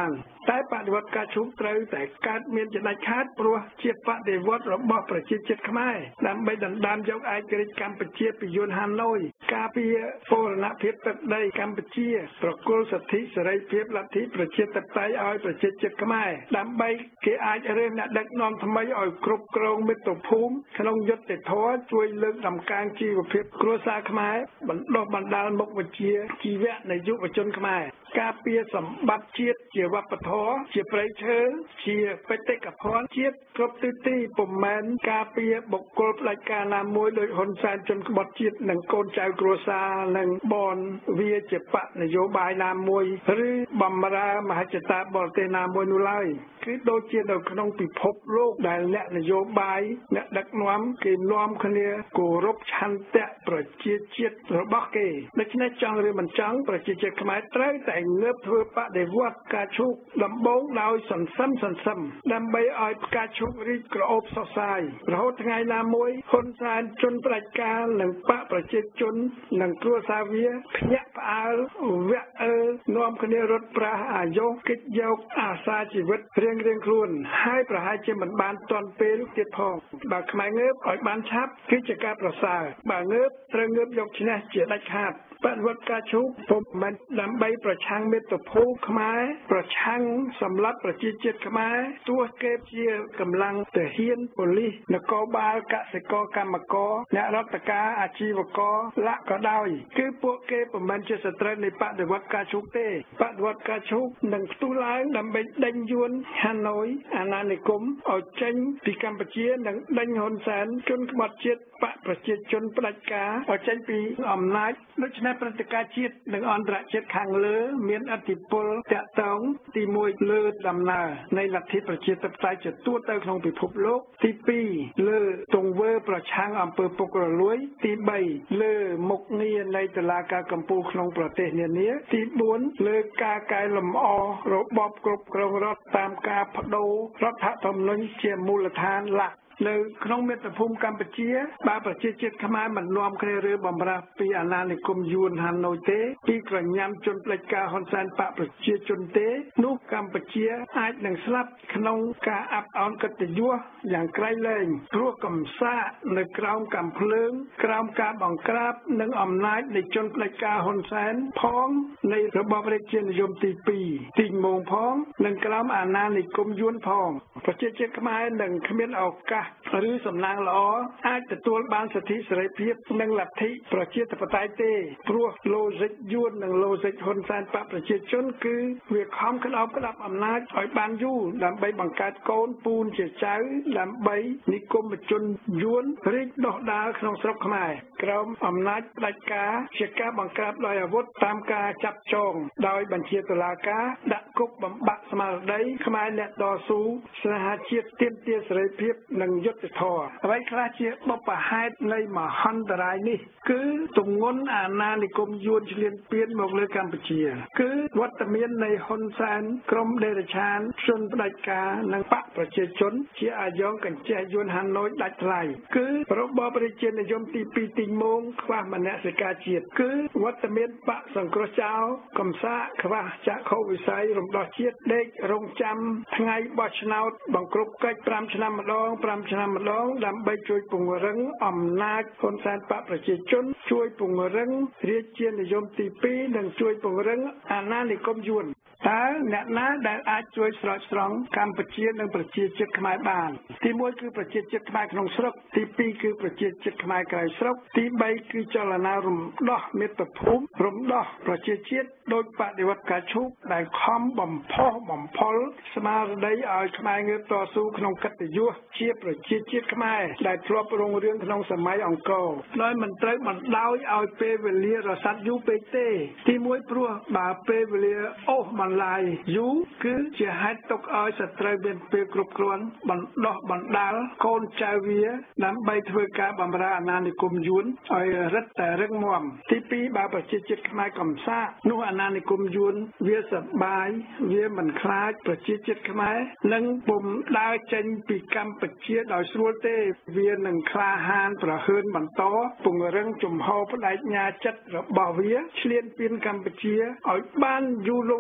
តែបដិវត្តការឈប់ត្រូវតែកើតមានជាដាច់ខាតព្រោះជាបដិវត្តរបស់ប្រជាជាតិខ្មែរដើម្បីដណ្ដើមយកឯករាជ្យកម្ពុជាពីយួនហាណូយការពារបូរណភាពទឹកដីកម្ពុជាប្រគល់សិទ្ធិសេរីភាពលទ្ធិប្រជាធិបតេយ្យឲ្យប្រជាជាតិខ្មែរដើម្បីគេអាចរើសអ្នកដឹកនាំថ្មីឲ្យគ្រប់គ្រងមាតុភូមិក្នុងយុត្តិធម៌ជួយលើកដំកើងជីវភាពគ្រួសារខ្មែរបណ្ដុះបណ្ដាលមុខវិជ្ជាជីវៈនៃយុវជនខ្មែរការពារសម្បត្តិជាតិជាវប្បធម៌ជាព្រៃឈើជាបេតិកភណ្ឌជាតិគ្រប់ទិសទីពុំមែនការពារបុគ្គលផ្ដាច់ការណាមួយដោយហ៊ុនសែនជនក្បត់ជាតិនិងកូនចៅគ្រួសារនិងបនវាជាបកនយោបាយណាមួយឬបំរើមហិច្ឆតាបរទេសណាមួយនោះឡើយគឺដូចជានៅក្នុងពិភពលោកដែលអ្នកនយោបាយអ្នកដឹកនាំគេនាំគ្នាគោរពឆន្ទៈប្រជាជាតិរបស់គេដូច្នេះចង់ឬមិនចង់ប្រជាជាតិខ្មែរត្រូវតែងើបធ្វើបដិវត្តការឈូកដំបូងដោយសន្សំសន្សំដើម្បីឲ្យការឈូករីកក្រអូបសរសើររហូតថ្ងៃណាមួយហ៊ុនសែនជនផ្ដាច់ការនិងបកប្រជាជននិងគ្រួសារវាភ្ញាក់ផ្អើលវាក់អើនាំគ្នារត់ប្រះអាយុកិច្ចយកអាសាជីវិតរៀងរៀងខ្លួនហើយប្រហែលជាមិនបានទាន់ពេលទៀតផងបើខ្មែរងើបឲ្យបានឆាប់គឺជាការប្រសើរបើងើបត្រូវងើបយកឈ្នះជាដាច់ខាតបដិវត្តការឈូកពុំមែនដើម្បីប្រឆាំងមាតុភូមិខ្មែរប្រឆាំងសម្លាប់ប្រជាជាតិខ្មែរទោះគេជាកម្លាំងទាហានប៉ូលីសនគរបាលកសិករកម្មករអ្នករដ្ឋការអាជីវករលក្ខក៏ដោយគឺពួកគេពុំមែនជាសត្រូវនៃបដិវត្តការឈូកទេបដិវត្តការឈូកនឹងផ្ទុះឡើងដើម្បីដេញយួនហាណូយអាណានិគមឲ្យចេញពីកម្ពុជានិងដេញហ៊ុនសែនជនក្បត់ជាតិបកប្រជាជនផ្ដាច់ការឲ្យចេញពីអំណាចដូច្នេះព្រឹត្តិការណ៍ជាតិនិងអន្តរជាតិខាងលើមានឥទ្ធិពលតាក់ទងទីមួយលើដំណើរនៃលទ្ធិប្រជាធិបតេយ្យជាទូទៅក្នុងពិភពលោកទីពីរលើទង្វើប្រឆាំងអំពើពុករលួយទីបីលើមុខងារនៃតុលាការកំពូលក្នុងប្រទេសនានាទីបួនលើការកែលម្អរបបគ្រប់គ្រងរដ្ឋតាមការបដូររដ្ឋធម្មនុញ្ញជាមូលដ្ឋានหลักនៅក្នុងមាតុភូមិកម្ពុជាបើប្រជាជាតិខ្មែរមិននាំគ្នារើបំរាស់ពីអាណានិគមយួនហាណូយទេពីក្រញាំជនផ្ដាច់ការហ៊ុនសែនបកប្រជាជនទេនោះកម្ពុជាអាចនឹងស្លាប់ក្នុងការអាប់អោនកិត្តិយសយ៉ាងក្រៃលែងព្រោះកំសាកនៅក្រោមកាំភ្លើងក្រោមការបង្ក្រាបនិងអំណាចនៃជនផ្ដាច់ការហ៊ុនសែនផងនៃរបបរាជានិយមទីពីរទីងម៉ងផងនិងក្រោមអាណានិគមយួនផងប្រជាជាតិខ្មែរនឹងគ្មានឱកាសឬសំណាងល្អអាចទទួលបានសិទ្ធិសេរីភាពនិងលទ្ធិប្រជាធិបតេយ្យទេព្រោះឡូស៊ិកយួននិងឡូស៊ិកហ៊ុនសែនបកប្រជាជនគឺវាខំក្តោបក្តាប់អំណាចឲ្យបានយូរដើម្បីបង្កើតកូនពូនជាចៅដើម្បីនិគមជនយួនរីកដុះដាលក្នុងស្រុកខ្មែរក្រោមអំណាចផ្ដាច់ការជាការបង្ក្រាបដោយអាវុធតាមការចាប់ចងដោយបញ្ជាតុលាការដាក់គុកបំបាក់ស្មារតីខ្មែរអ្នកតស៊ូស្នេហាជាតិទាមទារសេរីភាពនិងយុត្តិធម៌អ្វីខ្លះជាបបហេតុនៃមហន្តរាយនេះគឺទម្ងន់អាណានិគមយួនឈ្លានពានមកលើកម្ពុជាគឺវត្តមាននៃហ៊ុនសែនក្រុមដេរឆានជនផ្ដាច់ការនិងបកប្រជាជនជាអាយ៉ងកញ្ចេះយួនហាណូយដាច់ថ្លៃគឺរបបរាជានិយមទីពីរទីងម៉ងខ្វះមនសិការជាតិគឺវត្តមានបកសង្គ្រោះចោលកំសាកខ្វះចក្ខុវិស័យរំដោះជាតិដេករងចាំថ្ងៃបោះឆ្នោតបង្ក្រប់កិច្ចប្រាំឆ្នាំម្ដងប្រាំឆ្នាំម្ដងដើម្បីជួយពង្រឹងអំណាចហ៊ុនសែនបកប្រជាជនជួយពង្រឹងរាជានិយមទីពីរនិងជួយពង្រឹងអាណានិគមយួនតើអ្នកណាដែលអាចជួយស្រោចស្រង់កម្ពុជានិងប្រជាជាតិខ្មែរបានទីមួយគឺប្រជាជាតិខ្មែរក្នុងស្រុកទីពីរគឺប្រជាជាតិខ្មែរក្រៅស្រុកទីបីគឺចលនារំដោះមាតុភូមិរំដោះប្រជាជាតិដោយបដិវត្តការឈូកដែលខំបំផុសបំផុលស្មារតីឲ្យខ្មែរងើបតស៊ូក្នុងកិត្តិយសជាប្រជាជាតិខ្មែរដែលធ្លាប់រុងរឿងក្នុងសម័យអង្គរដោយមិនត្រូវបណ្ដោយឲ្យពេលវេលារសាត់យូរពេកទេទីមួយព្រោះបើពេលវេលាអូសបន្លាយយូរគឺជាហេតុទុកឲ្យសត្រូវមានពេលគ្រប់គ្រាន់បណ្ដោះបណ្ដាលកូនចៅវាដើម្បីធ្វើការបម្រើអាណានិគមយួនឲ្យរឹតតែរឹងមាំទីពីរបើប្រជាជាតិខ្មែរកំសាកនោះអាណានិគមយួនវាសប្បាយវាមិនខ្លាចប្រជាជាតិខ្មែរនឹងពុំដើរចេញពីកម្ពុជាដោយស្រួលទេវានឹងក្លាហានប្រហើនបន្តពង្រឹងជំហរបដិញ្ញាចិត្តរបស់វាឈ្លានពានកម្ពុជាឲ្យបានយូរលង់ត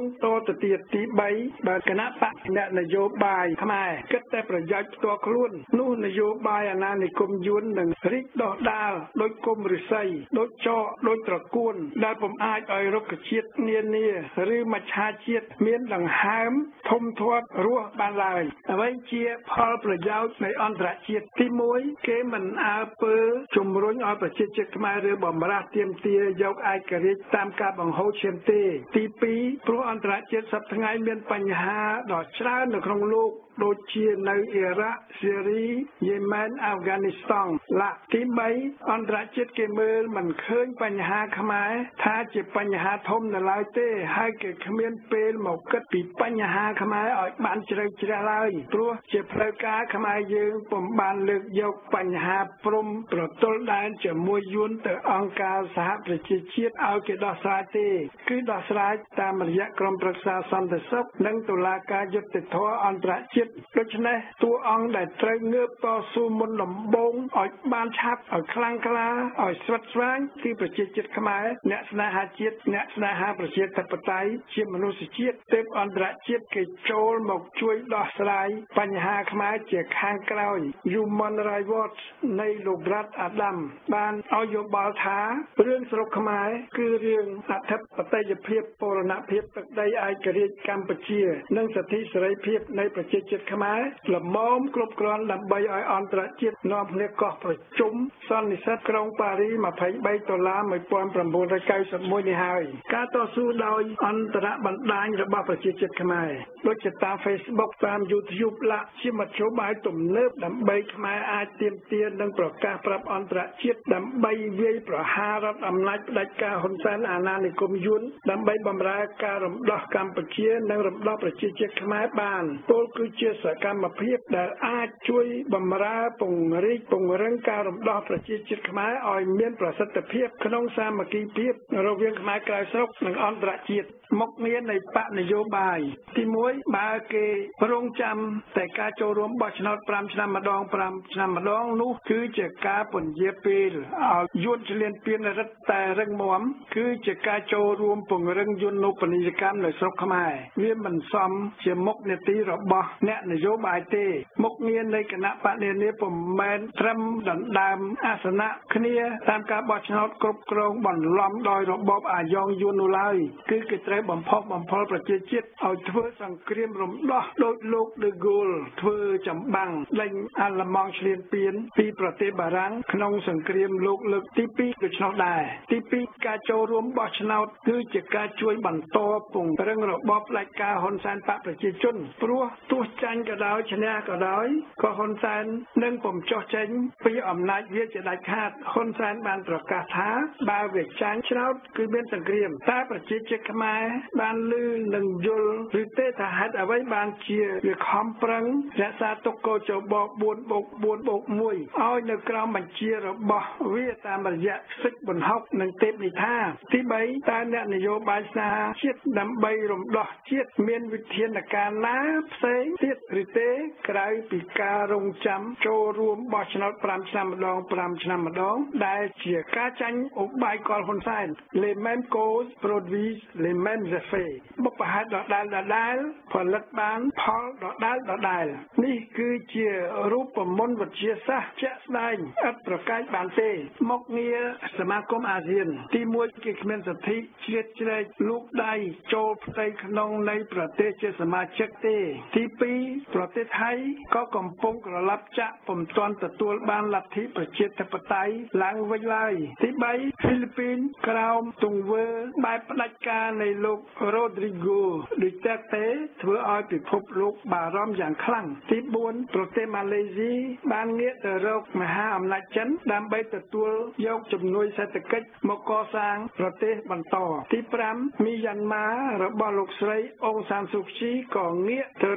ទៅទៀតទីបីបើគណៈបកអ្នកនយោបាយខ្មែរគិតតែប្រយោជន៍ផ្ទាល់ខ្លួននោះនយោបាយអាណានិគមយួននឹងរីកដុះដាលដោយគុំរិស័យដោយចកដោយត្រកួនដែលពុំអាចឲ្យរុក្ខជាតិនានាឬមច្ឆាជាតិមានដង្ហើមធំធាត់រស់បានឡើយអ្វីជាផលប្រយោជន៍នៃអន្តរជាតិទីមួយគេមិនអើពើជំរុញឲ្យប្រជាជាតិខ្មែរឬបំរាស់ទាមទារយកឯករាជ្យតាមការបង្ហូរឈាមទេទីពីរព្រោះអន្តរជាតិសប្តាហ៍ថ្ងៃមានបញ្ហាដ៏ច្រើននៅក្នុងលោកដូចជានៅអ៊ីរ៉ាក់ស៊ីរីយេម៉ែនអាហ្វហ្គានីស្ថានឡាទីបីអន្តរជាតិគេមើលមិនឃើញបញ្ហាខ្មែរថាជាបញ្ហាធំនៅឡើយទេហើយគេគ្មានពេលមកគិតពីបញ្ហាខ្មែរឲ្យបានជ្រៅជ្រះឡើយព្រោះជាផ្លូវការខ្មែរយើងពុំបានលើកយកបញ្ហាព្រំប្រទល់ដែនជាមួយយួនទៅអង្គការសហប្រជាជាតិឲ្យគេដោះស្រាយទេគឺដោះស្រាយតាមរយៈក្រុមប្រឹក្សាសន្តិសុខនិងតុលាការយុត្តិធម៌អន្តរជាតិដូច្នេះតួអង្គដែលត្រូវងើបតស៊ូមុនដំបូងឲ្យបានឆាប់ឲ្យខ្លាំងក្លាឲ្យស្វិតស្វាញគឺប្រជាជាតិខ្មែរអ្នកស្នេហាជាតិអ្នកស្នេហាប្រជាធិបតេយ្យជាមនុស្សជាតិទើបអន្តរជាតិគេចូលមកជួយដោះស្រាយបញ្ហាខ្មែរជាខាងក្រោយ Human Rights Watch នៃលោក Brad Adam បានឲ្យយោបល់ថារឿងស្រុកខ្មែរគឺរឿងអធិបតេយ្យភាពបូរណភាពទឹកដីឯករាជ្យកម្ពុជានិងសិទ្ធិសេរីភាពនៃប្រជាជាតិខ្មែរល្មមគ្រប់គ្រាន់ដើម្បីឲ្យអន្តរជាតិនាំគ្នាកោះប្រជុំសន្និសីទក្រុងប៉ារីសម្ភៃបីដុល្លារmột nghìn chín trăm chín mươi mốtនេះហើយការតស៊ូដោយអន្តរបណ្ដាញរបស់ប្រជាជាតិខ្មែរដូចជាតាម Facebook តាម YouTube ឡាជាមធ្យោបាយទំនើបដើម្បីខ្មែរអាចទាមទារនិងប្រកាសប្រាប់អន្តរជាតិដើម្បីវាយប្រហាររដ្ឋអំណាចផ្ដាច់ការហ៊ុនសែនអាណានិគមយួនដើម្បីបម្រើការរំដោះកម្ពុជានិងរំដោះប្រជាជាតិខ្មែរបានពលគឺជាសកម្មភាពដែលអាចជួយបម្រើពង្រីកពង្រឹងការរំដោះប្រជាជាតិខ្មែរឲ្យមានប្រសិទ្ធភាពក្នុងសាមគ្គីភាពរវាងខ្មែរក្រៅស្រុកនិងអន្តរជាតិមុខងារនៃបកនយោបាយទីមួយបើគេរងចាំតែការចូលរួមបោះឆ្នោត5ឆ្នាំម្ដង5ឆ្នាំម្ដងនោះគឺជាការពន្យាពេលឲ្យយួនឆ្លៀនពៀនរឹតតែរឹងមាំគឺជាការចូលរួមពង្រឹងយន្តពាណិជ្ជកម្មនៅស្រុកខ្មែរវាមិនសមជាមុខនីតិរបស់អ្នកនយោបាយទេមុខងារនៃគណៈបកនានាពុំមែនត្រឹមដណ្ដើមអាសនៈគ្នាតាមការបោះឆ្នោតគ្រប់គ្រងបន្លំដោយរបបអាយ៉ងយួននោះឡើយគឺគេត្រូវបំផុសបំផុលប្រជាជាតិឲ្យធ្វើសង្គ្រាមរំដោះដោយលោកដឺហ្គោលធ្វើចម្បាំងដេញអាល្លឺម៉ង់ឈ្លានពានពីប្រទេសបារាំងក្នុងសង្គ្រាមលោកលើកទីពីរដូច្នោះដែរទីពីរការចូលរួមបោះឆ្នោតគឺជាការជួយបន្តពង្រឹងរបបផ្ដាច់ការហ៊ុនសែនបកប្រជាជនព្រោះទោះចាញ់ក៏ដោយឈ្នះក៏ដោយក៏ហ៊ុនសែននឹងពុំចុះចេញពីអំណាចវាជាដាច់ខាតហ៊ុនសែនបានប្រកាសថាបើវាចាញ់ឆ្នោតគឺមានសង្គ្រាមតែប្រជាជាតិខ្មែរបានលឺនឹងយល់ឬទេថាហេតុអ្វីបានជាវាខំប្រឹងរក្សាទុកកោចបបបួនបូកបួនបូកមួយឲ្យនៅក្រោមបញ្ជារបស់វាតាមរយៈសិទ្ធិបន្ហុកនិងទេពនិថាទីបីតើអ្នកនយោបាយស្នេហាជាតិដើម្បីរំដោះជាតិមានវិធានការណាផ្សេងទៀតឬទេក្រៅពីការរងចាំចូលរួមបោះឆ្នោត5ឆ្នាំម្ដង5ឆ្នាំម្ដងដែលជាការចាញ់ឧបាយកលហ៊ុនសែន les mêmes causes produisent les mêmes effets បុព្វហេតុដដែលដដែលផលិតបានផលដដែលដដែលនេះគឺជារូបមន្តវិទ្យាសាស្ត្រជាក់ស្ដែងឥតប្រកែកបានទេមុខងារសមាគមអាស៊ានទីមួយគេគ្មានសិទ្ធិជ្រៀតជ្រែកលូកដៃចូលផ្ទៃក្នុងនៃប្រទេសជាសមាជិកទេទីពីរប្រទេសថៃក៏កំពុងក្រឡប់ចាក់ពុំទាន់ទទួលបានលទ្ធិប្រជាធិបតេយ្យឡើងវិញឡើយទីបីហ្វីលីពីនក្រោមទង្វើបែបផ្ដាច់ការនៃលោក Rodrigo Duterte ធ្វើឲ្យពិភពលោកបារម្ភយ៉ាងខ្លាំងទីបួនប្រទេសម៉ាឡេស៊ីបានងាកទៅរកមហាអំណាចចិនដើម្បីទទួលយកជំនួយសេដ្ឋកិច្ចមកកសាងប្រទេសបន្តទីប្រាំមីយ៉ាន់ម៉ារបស់លោកស្រីអុងសានស៊ូជីក៏ងាកទៅរកចិន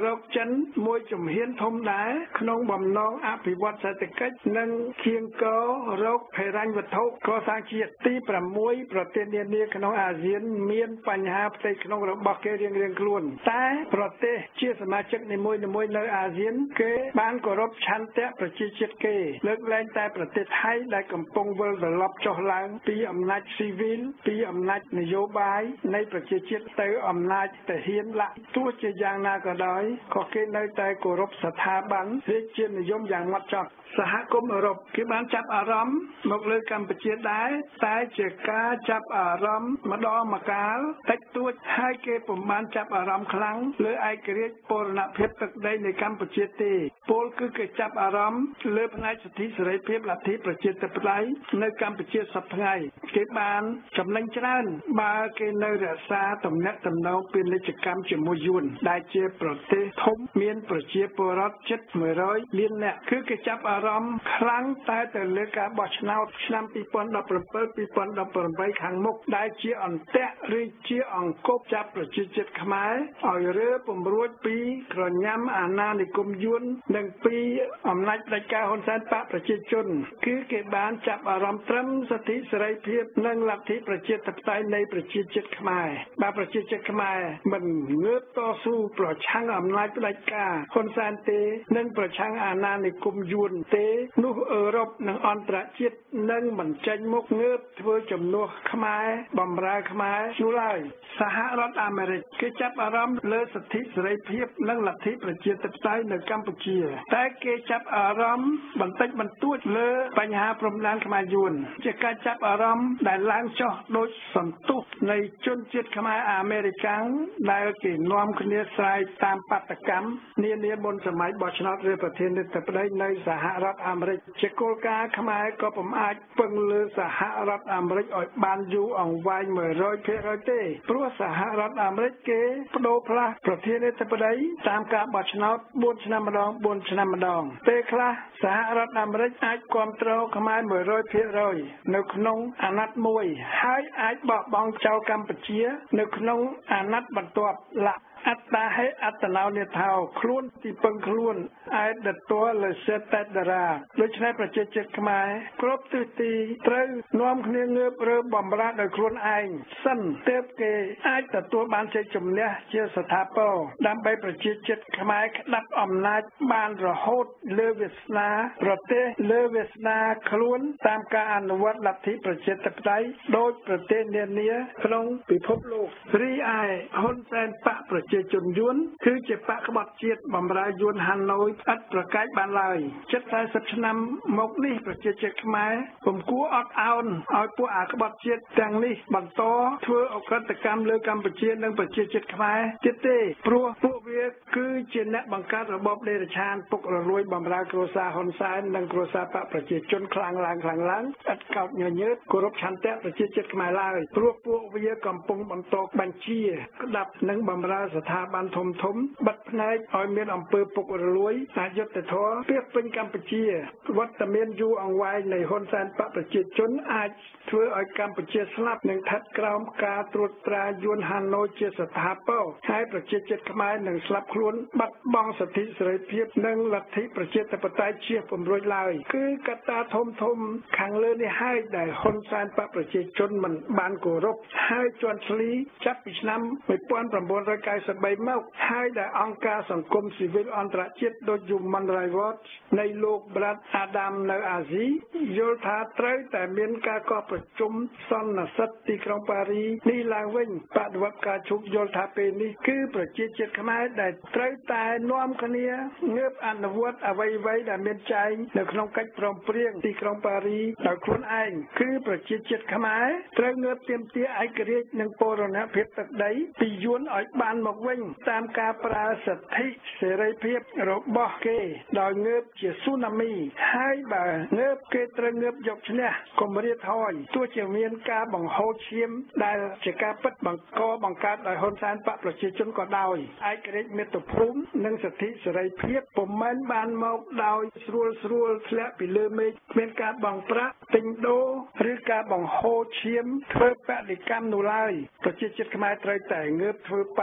នមួយជំហានធំដែរក្នុងបំណងអភិវឌ្ឍសេដ្ឋកិច្ចនិងគៀងគររកហិរញ្ញវត្ថុកសាងជាតិទី6ប្រទេសនានាក្នុងអាស៊ានមានបញ្ហាផ្ទៃក្នុងរបស់គេរៀងៗខ្លួនតែប្រទេសជាសមាជិកនីមួយៗនៅអាស៊ានគេបានគោរពឆន្ទៈប្រជាជាតិគេលើកលែងតែប្រទេសថៃដែលកំពុងវិលត្រឡប់ចុះឡើងពីអំណាចស៊ីវីលពីអំណាចនយោបាយនៃប្រជាជាតិទៅអំណាចទាហានឡាក់ទោះជាយ៉ាងណាក៏ដោយក៏គេនៅតែគោរពស្ថាប័នរាជានិយមយ៉ាងម៉ត់ចត់សហគមន៍អឺរ៉ុបគេបានចាប់អារម្មណ៍មកលើកម្ពុជាដែរតែជាការចាប់អារម្មណ៍ម្ដងម្កាលតិចតួចហើយគេពុំបានចាប់អារម្មណ៍ខ្លាំងលើឯករាជ្យបូរណភាពទឹកដីនៃកម្ពុជាទេពលគឺគេចាប់អារម្មណ៍លើផ្នែកសិទ្ធិសេរីភាពលទ្ធិប្រជាធិបតេយ្យនៅកម្ពុជាសប្តាហ៍ថ្ងៃគេបានចំណេញច្រើនបើគេនៅរក្សាទំនាក់ទំនងពាណិជ្ជកម្មជាមួយយួនដែលជាប្រទេសធំមានប្រជាពលរដ្ឋជិតមួយរយលាននាក់គឺគេចាប់អារម្មណ៍ខ្លាំងតែទៅលើការបោះឆ្នោតឆ្នាំពីរពាន់ដប់ប្រាំពីរ ពីរពាន់ដប់ប្រាំបីខាងមុខដែលជាអន្ទាក់ឬជាអង្គប់ចាប់ប្រជាជាតិខ្មែរឲ្យរើពំរួចពីក្រញាំអាណានិគមយួននិងពីអំណាចផ្ដាច់ការហ៊ុនសែនបកប្រជាជនគឺគេបានចាប់អារម្មណ៍ត្រឹមសិទ្ធិសេរីភាពនិងលទ្ធិប្រជាធិបតេយ្យនៃប្រជាជាតិខ្មែរបើប្រជាជាតិខ្មែរមិនងើបតស៊ូប្រឆាំងអំណាចផ្ដាច់ការហ៊ុនសែនទេនិងប្រឆាំងអាណានិគមយួនទេនោះអឺរ៉ុបនិងអន្តរជាតិនឹងមិនចេញមុខងើបធ្វើជំនួសខ្មែរបម្រើខ្មែរនោះឡើយសហរដ្ឋអាមេរិកគេចាប់អារម្មណ៍លើសិទ្ធិសេរីភាពនិងលទ្ធិប្រជាធិបតេយ្យនៅកម្ពុជាតែគេចាប់អារម្មណ៍បន្តិចបន្តួចលើបញ្ហាព្រំដែនខ្មែរយួនជាការចាប់អារម្មណ៍ដែលឡើងចុះដោយសន្ទុះនៃជនជាតិខ្មែរអាមេរិកាំងដែលគេនាំគ្នាស្រែកតាមបាតកម្មនានាមុនសម័យបោះឆ្នោតរាជប្រធានាធិបតីនៅសហរដ្ឋអាមេរិកជាគោលការណ៍ខ្មែរក៏ពុំអាចពឹងលើសហរដ្ឋអាមេរិកឲ្យបានយូរអង្វែងមួយរយភាគរយទេព្រោះសហរដ្ឋអាមេរិកគេបដូរផ្លាស់ប្រធានាធិបតីតាមការបោះឆ្នោតបួនឆ្នាំម្ដងបួនឆ្នាំម្ដងពេលខ្លះសហរដ្ឋអាមេរិកអាចគ្រប់គ្រងខ្មែរមួយរយភាគរយនៅក្នុងអាណត្តិមួយហើយអាចបោះបង់ចោលកម្ពុជានៅក្នុងអាណត្តិបន្ទាប់ឡាក់អត្តាហេអត្តនោនិថោខ្លួនទីពឹងខ្លួនឯដតលលើសេតតារាដូច្នេះប្រជាជាតិខ្មែរគ្រប់ទិសទីត្រូវនាំគ្នាងើបរើបំរើដោយខ្លួនឯងសិនទើបគេអាចទទួលបានជ័យជំនះជាស្ថាពរដើម្បីប្រជាជាតិខ្មែរក្តាប់អំណាចបានរហូតលើវាសនាប្រទេសលើវាសនាខ្លួនតាមការអនុវត្តលទ្ធិប្រជាធិបតេយ្យដោយប្រទេសនានាក្នុងពិភពលោករីឯហ៊ុនសែនបកប្រជាជនយួនគឺជាបកក្បត់ជាតិបំរើយួនហាណូយឥតប្រកែកបានឡើយជិតតែសិបឆ្នាំមកនេះប្រជាជាតិខ្មែរពុំគួរអត់ឱនឲ្យពួកអាក្បត់ជាតិទាំងនេះបន្តធ្វើអក្រិតកម្មលើកម្ពុជានិងប្រជាជាតិខ្មែរទៀតទេព្រោះពួកវាគឺជាអ្នកបង្កើតរបបដេរឆានពុករលួយបំរើគ្រួសារហ៊ុនសែននិងគ្រួសារបកប្រជាជនខ្លាំងឡើងខ្លាំងឡើងឥតកោតញញើតគោរពឆន្ទៈប្រជាជាតិខ្មែរឡើយព្រោះពួកវាកំពុងបន្តបញ្ជាក្តាប់និងបំរើស្ថាប័នធំធំបិទភ្នែកឲ្យមានអំពើពុករលួយអយុត្តិធម៌ពាសពេញកម្ពុជាវត្តមានយូរអង្វែងនៃហ៊ុនសែនបកប្រជាជនអាចធ្វើឲ្យកម្ពុជាស្លាប់និងស្ថិតក្រោមការត្រួតត្រាយួនហាណូយជាស្ថាពរហើយប្រជាជាតិខ្មែរនឹងស្លាប់ខ្លួនបាត់បង់សិទ្ធិសេរីភាពនិងលទ្ធិប្រជាធិបតេយ្យជាពំរួចឡើយគឺកត្តាធំធំខាងលើនេះហើយដែលហ៊ុនសែនបកប្រជាជនមិនបានគោរពហើយជន់ឈ្លីចាប់ពីឆ្នាំmột nghìn chín trăm chín mươi baមកហើយដែលអង្គការសង្គមស៊ីវិលអន្តរជាតិដូច Human Rights Watch នៃលោក Brad Adam នៅអាស៊ីយល់ថាត្រូវតែមានការកោះប្រជុំសន្និសីទទីក្រុងប៉ារីនេះឡើងវិញបដិវត្តការជោគយល់ថាពេលនេះគឺប្រជាជាតិខ្មែរដែលត្រូវតែនាំគ្នាងើបអនុវត្តអ្វីៗដែលមានចែងនៅក្នុងកិច្ចព្រមព្រៀងទីក្រុងប៉ារីដោយខ្លួនឯងគឺប្រជាជាតិខ្មែរត្រូវងើបទាមទារឯករាជ្យនិងបូរណភាពទឹកដីពីយួនឲ្យបានមកវិញតាមការប្រើសិទ្ធិសេរីភាពរបស់គេដោយងើបជាស៊ូណាមីហើយបើងើបគេត្រូវងើបយកឈ្នះកុំរៀបថយទោះជាមានការបង្ហូរឈាមដែលជាការពិតបង្កបង្កើតដោយហ៊ុនសែនបកប្រជាជនក៏ដោយឯករាជ្យមាតុភូមិនិងសិទ្ធិសេរីភាពពុំមែនបានមកដោយស្រួលស្រួលធ្លាក់ពីលើមេឃគ្មានការបង់ប្រាក់ទិញដូរឬការបង្ហូរឈាមធ្វើបដិកម្មនោះឡើយប្រជាជាតិខ្មែរត្រូវតែងើបធ្វើបដិវត្ត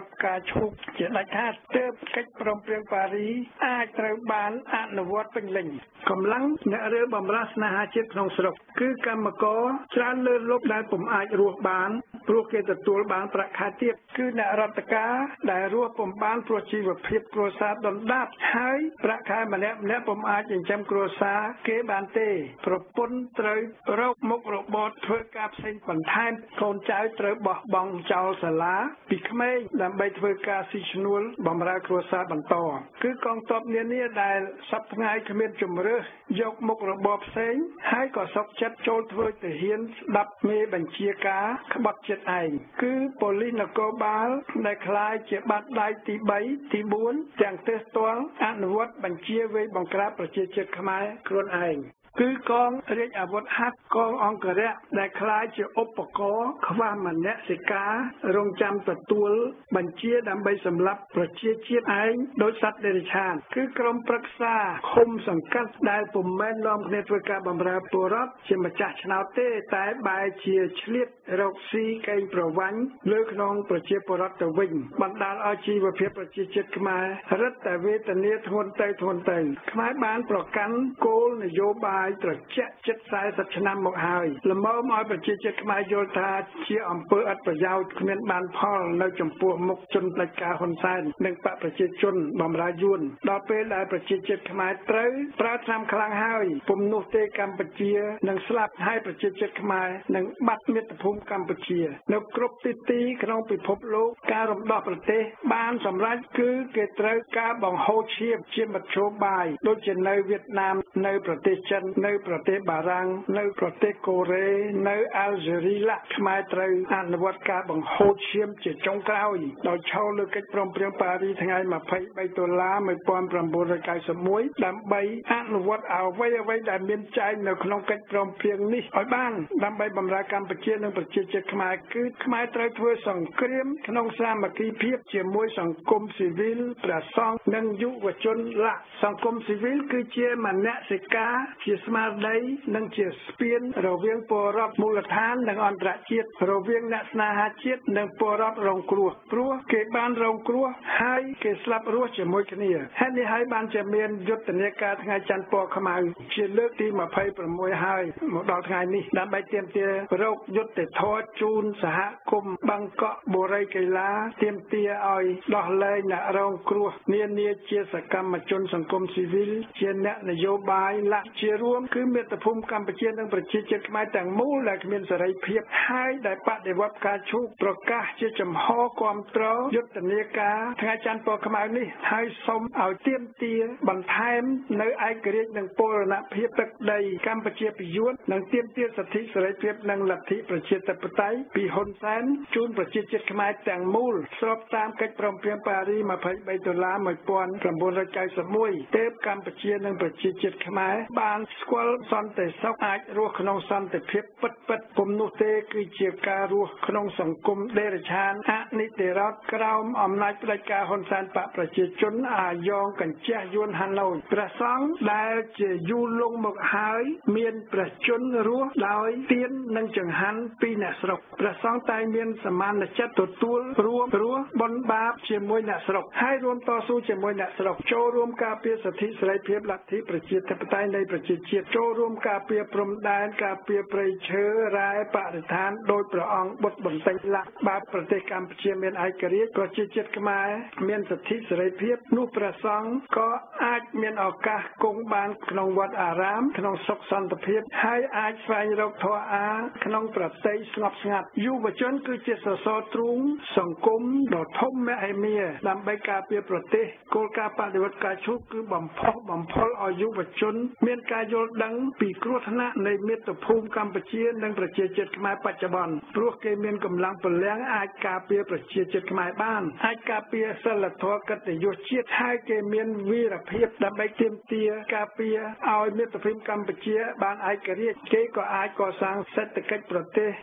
ត្តការឈូកជាដាច់ខាតទើបកិច្ចព្រមព្រៀងប៉ារីអាចត្រូវបានអនុវត្តពេញលេញកម្លាំងអ្នករើបម្រើស្នេហាជាតិក្នុងស្រុកគឺកម្មករច្រើនលើសលប់ដែលពុំអាចរស់បានព្រោះគេទទួលបានប្រាក់ខែទាបគឺអ្នករដ្ឋការដែលរស់ពុំបានព្រោះជីវភាពគ្រួសារដុនដាបហើយប្រាក់ខែម្នាក់ម្នាក់ពុំអាចចិញ្ចឹមគ្រួសារគេបានទេប្រពន្ធត្រូវរកមុខរបរធ្វើការផ្សេងបន្ថែមកូនចៅត្រូវបោះបង់ចោលសាលាពីក្មេងដើម្បីធ្វើការស៊ីឈ្នួលបម្រើគ្រួសារបន្តគឺកងទ័ពនានាដែលសប្តាហ៍ថ្ងៃគ្មានជំរើសយកមុខរបរផ្សេងហើយក៏សុកចិត្តចូលធ្វើទាហានស្ដាប់មេបញ្ជាការក្បត់ចិត្តឯងគឺប៉ូលីសនគរបាលដែលคล้ายជាបាត់ដៃទីបីទីបួនទាំងទើសទាល់អនុវត្តបញ្ជាវេបង្ក្រាបប្រជាជាតិខ្មែរខ្លួនឯងគឺកងរាជអាវុធហត្ថកងអង្គរៈដែលคล้ายជាឧបករណ៍ខ្វះមនសិការរងចាំទទួលបញ្ជាដើម្បីសម្លាប់ប្រជាជាតិឯងដោយសត្វដេរឆានគឺក្រុមប្រឹក្សាឃុំសង្កាត់ដែលពុំមែននាំគ្នាធ្វើការបម្រើពលរដ្ឋជាម្ចាស់ឆ្នោតទេតែបែរជាឆ្លៀតរកស៊ីកេងប្រវ័ញ្ចលើក្នុងប្រជាពលរដ្ឋទៅវិញបណ្ដាលឲ្យជីវភាពប្រជាជាតិខ្មែររឹតតែវេទនាធ្ងន់ទៅធ្ងន់ទៅខ្មែរបានប្រកាន់គោលនយោបាយត្រជាក់ជិតสี่สิบឆ្នាំមកហើយល្មមឲ្យប្រជាជាតិខ្មែរយល់ថាជាអំពើអត់ប្រយោជន៍គ្មានបានផលនៅចំពោះមុខជនផ្ដាច់ការហ៊ុនសែននិងបកប្រជាជនបម្រើយួនដល់ពេលដែលប្រជាជាតិខ្មែរត្រូវប្រើថ្នាំខ្លាំងហើយពុំនោះទេកម្ពុជានឹងស្លាប់ហើយប្រជាជាតិខ្មែរនឹងបាត់មាតុភូមិកម្ពុជានៅគ្រប់ទិសទីក្នុងពិភពលោកការរំដោះប្រទេសបានសម្រេចគឺគេត្រូវការបង្ហូរឈាមជាមធ្យោបាយដូចជានៅវៀតណាមនៅប្រទេសចិននៅប្រទេសបារាំងនៅប្រទេសកូរ៉េនៅអាល់ហ្សេរីឡាខ្មែរត្រូវអនុវត្តការបង្ហូរឈាមជាចុងក្រោយដោយឈលលើកិច្ចព្រមព្រៀងប៉ារីថ្ងៃยี่สิบสามដុល្លារnineteen ninety-oneដើម្បីអនុវត្តអ្វីអ្វីដែលមានចែងនៅក្នុងកិច្ចព្រមព្រៀងនេះឲ្យបានដើម្បីបម្រើកម្ពុជានិងប្រជាជាតិខ្មែរគឺខ្មែរត្រូវធ្វើសង្គ្រាមក្នុងសាមគ្គីភាពជាមួយសង្គមស៊ីវិលព្រះសង្ឃនិងយុវជនលក្ខសង្គមស៊ីវិលគឺជាមនសិការជាស្មារតីនិងជាស្ពានរវាងពលរដ្ឋមូលដ្ឋាននិងអន្តរជាតិរវាងអ្នកស្នេហាជាតិនិងពលរដ្ឋរងគ្រោះព្រោះគេបានរងគ្រោះហើយគេស្លាប់រស់ជាមួយគ្នាហេតុនេះហើយបានជាមានយុទ្ធនាការថ្ងៃច័ន្ទពណ៌ខ្មៅជាលើកទីยี่สิบหกហើយមកដល់ថ្ងៃនេះដើម្បីទាមទាររោគយុត្តិធម៌ជូនសហគមន៍បឹងកក់បុរីកីឡាទាមទារឲ្យដោះលែងអ្នករងគ្រោះនានាជាសកម្មជនសង្គមស៊ីវិលជាអ្នកនយោបាយលក្ខជារួមគឺមាតុភូមិកម្ពុជានិងប្រជាជាតិខ្មែរទាំងមូលដែលគ្មានសេរីភាពហើយដែលបដិវត្តការឈូកប្រកាសជាចំហគាំទ្រយុទ្ធនាការថ្ងៃច័ន្ទពណ៌ខ្មៅនេះហើយសូមឲ្យទាមទារបន្ថែមនៅឯករាជ្យនិងបូរណភាពទឹកដីកម្ពុជាពីយួននិងទាមទារសិទ្ធិសេរីភាពនិងលទ្ធិប្រជាធិបតេយ្យពីហ៊ុនសែនជូនប្រជាជាតិខ្មែរទាំងមូលស្របតាមកិច្ចព្រមព្រៀងប៉ារីยี่สิบสามដុល្លារnineteen ninety-oneទើបកម្ពុជានិងប្រជាជាតិខ្មែរបានស្គាល់សន្តិសុខអាចរស់ក្នុងសន្តិភាពពិតពិតពុំនោះទេគឺជាការរស់ក្នុងសង្គមដេរឆានអនិតិរដ្ឋក្រោមអំណាចផ្ដាច់ការហ៊ុនសែនបកប្រជាជនអាយ៉ងកញ្ជះយួនហាណូយព្រះសង្ឃដែលជាយូរលង់មកហើយមានព្រះជន្មរស់ដោយទៀននិងចង្ហាន់ពីអ្នកស្រុកព្រះសង្ឃតែមានសមានចិត្តទទួលរួមរស់បនបាបជាមួយអ្នកស្រុកហើយរួមតស៊ូជាមួយអ្នកស្រុកចូលរួមការពារសិទ្ធិសេរីភាពលទ្ធិប្រជាធិបតេយ្យនៃប្រជាជាតិចូលរួមការពារព្រំដែនការពារព្រៃឈើរ៉ែបរិស្ថានដោយព្រះអង្គបុត្របន្តិចឡាក់បើប្រទេសកម្ពុជាមានឯករាជ្យប្រជាជាតិខ្មែរមានសិទ្ធិសេរីភាពនោះព្រះសង្ឃក៏អាចមានឱកាសគង់បានក្នុងវត្តអារាមក្នុងសុខសន្តិភាពហើយអាចស្វែងរកធម៌អាក្នុងប្រតិស្ងប់ស្ងាត់យុវជនគឺជាសសរទ្រូងសង្គមដ៏ធំមហិមាដើម្បីការពារប្រទេសគោលការណ៍បដិវត្តការឈូកគឺបំផុសបំផុលឲ្យយុវជនមានការយល់ដឹងពីគ្រោះថ្នាក់នៃមាតុភូមិកម្ពុជានិងប្រជាជាតិខ្មែរបច្ចុប្បន្នព្រោះគេមានកម្លាំងពលំអាចការពារប្រជាជាតិខ្មែរបានអាចការពារសិលធម៌កិត្តិយសជាតិហើយគេមានវីរភាពដើម្បីទាមទារការពារឲ្យមាតុភូមិកម្ពុជាបានឯករាជ្យគេក៏អាចកសាងសេដ្ឋកិច្ចប្រទេស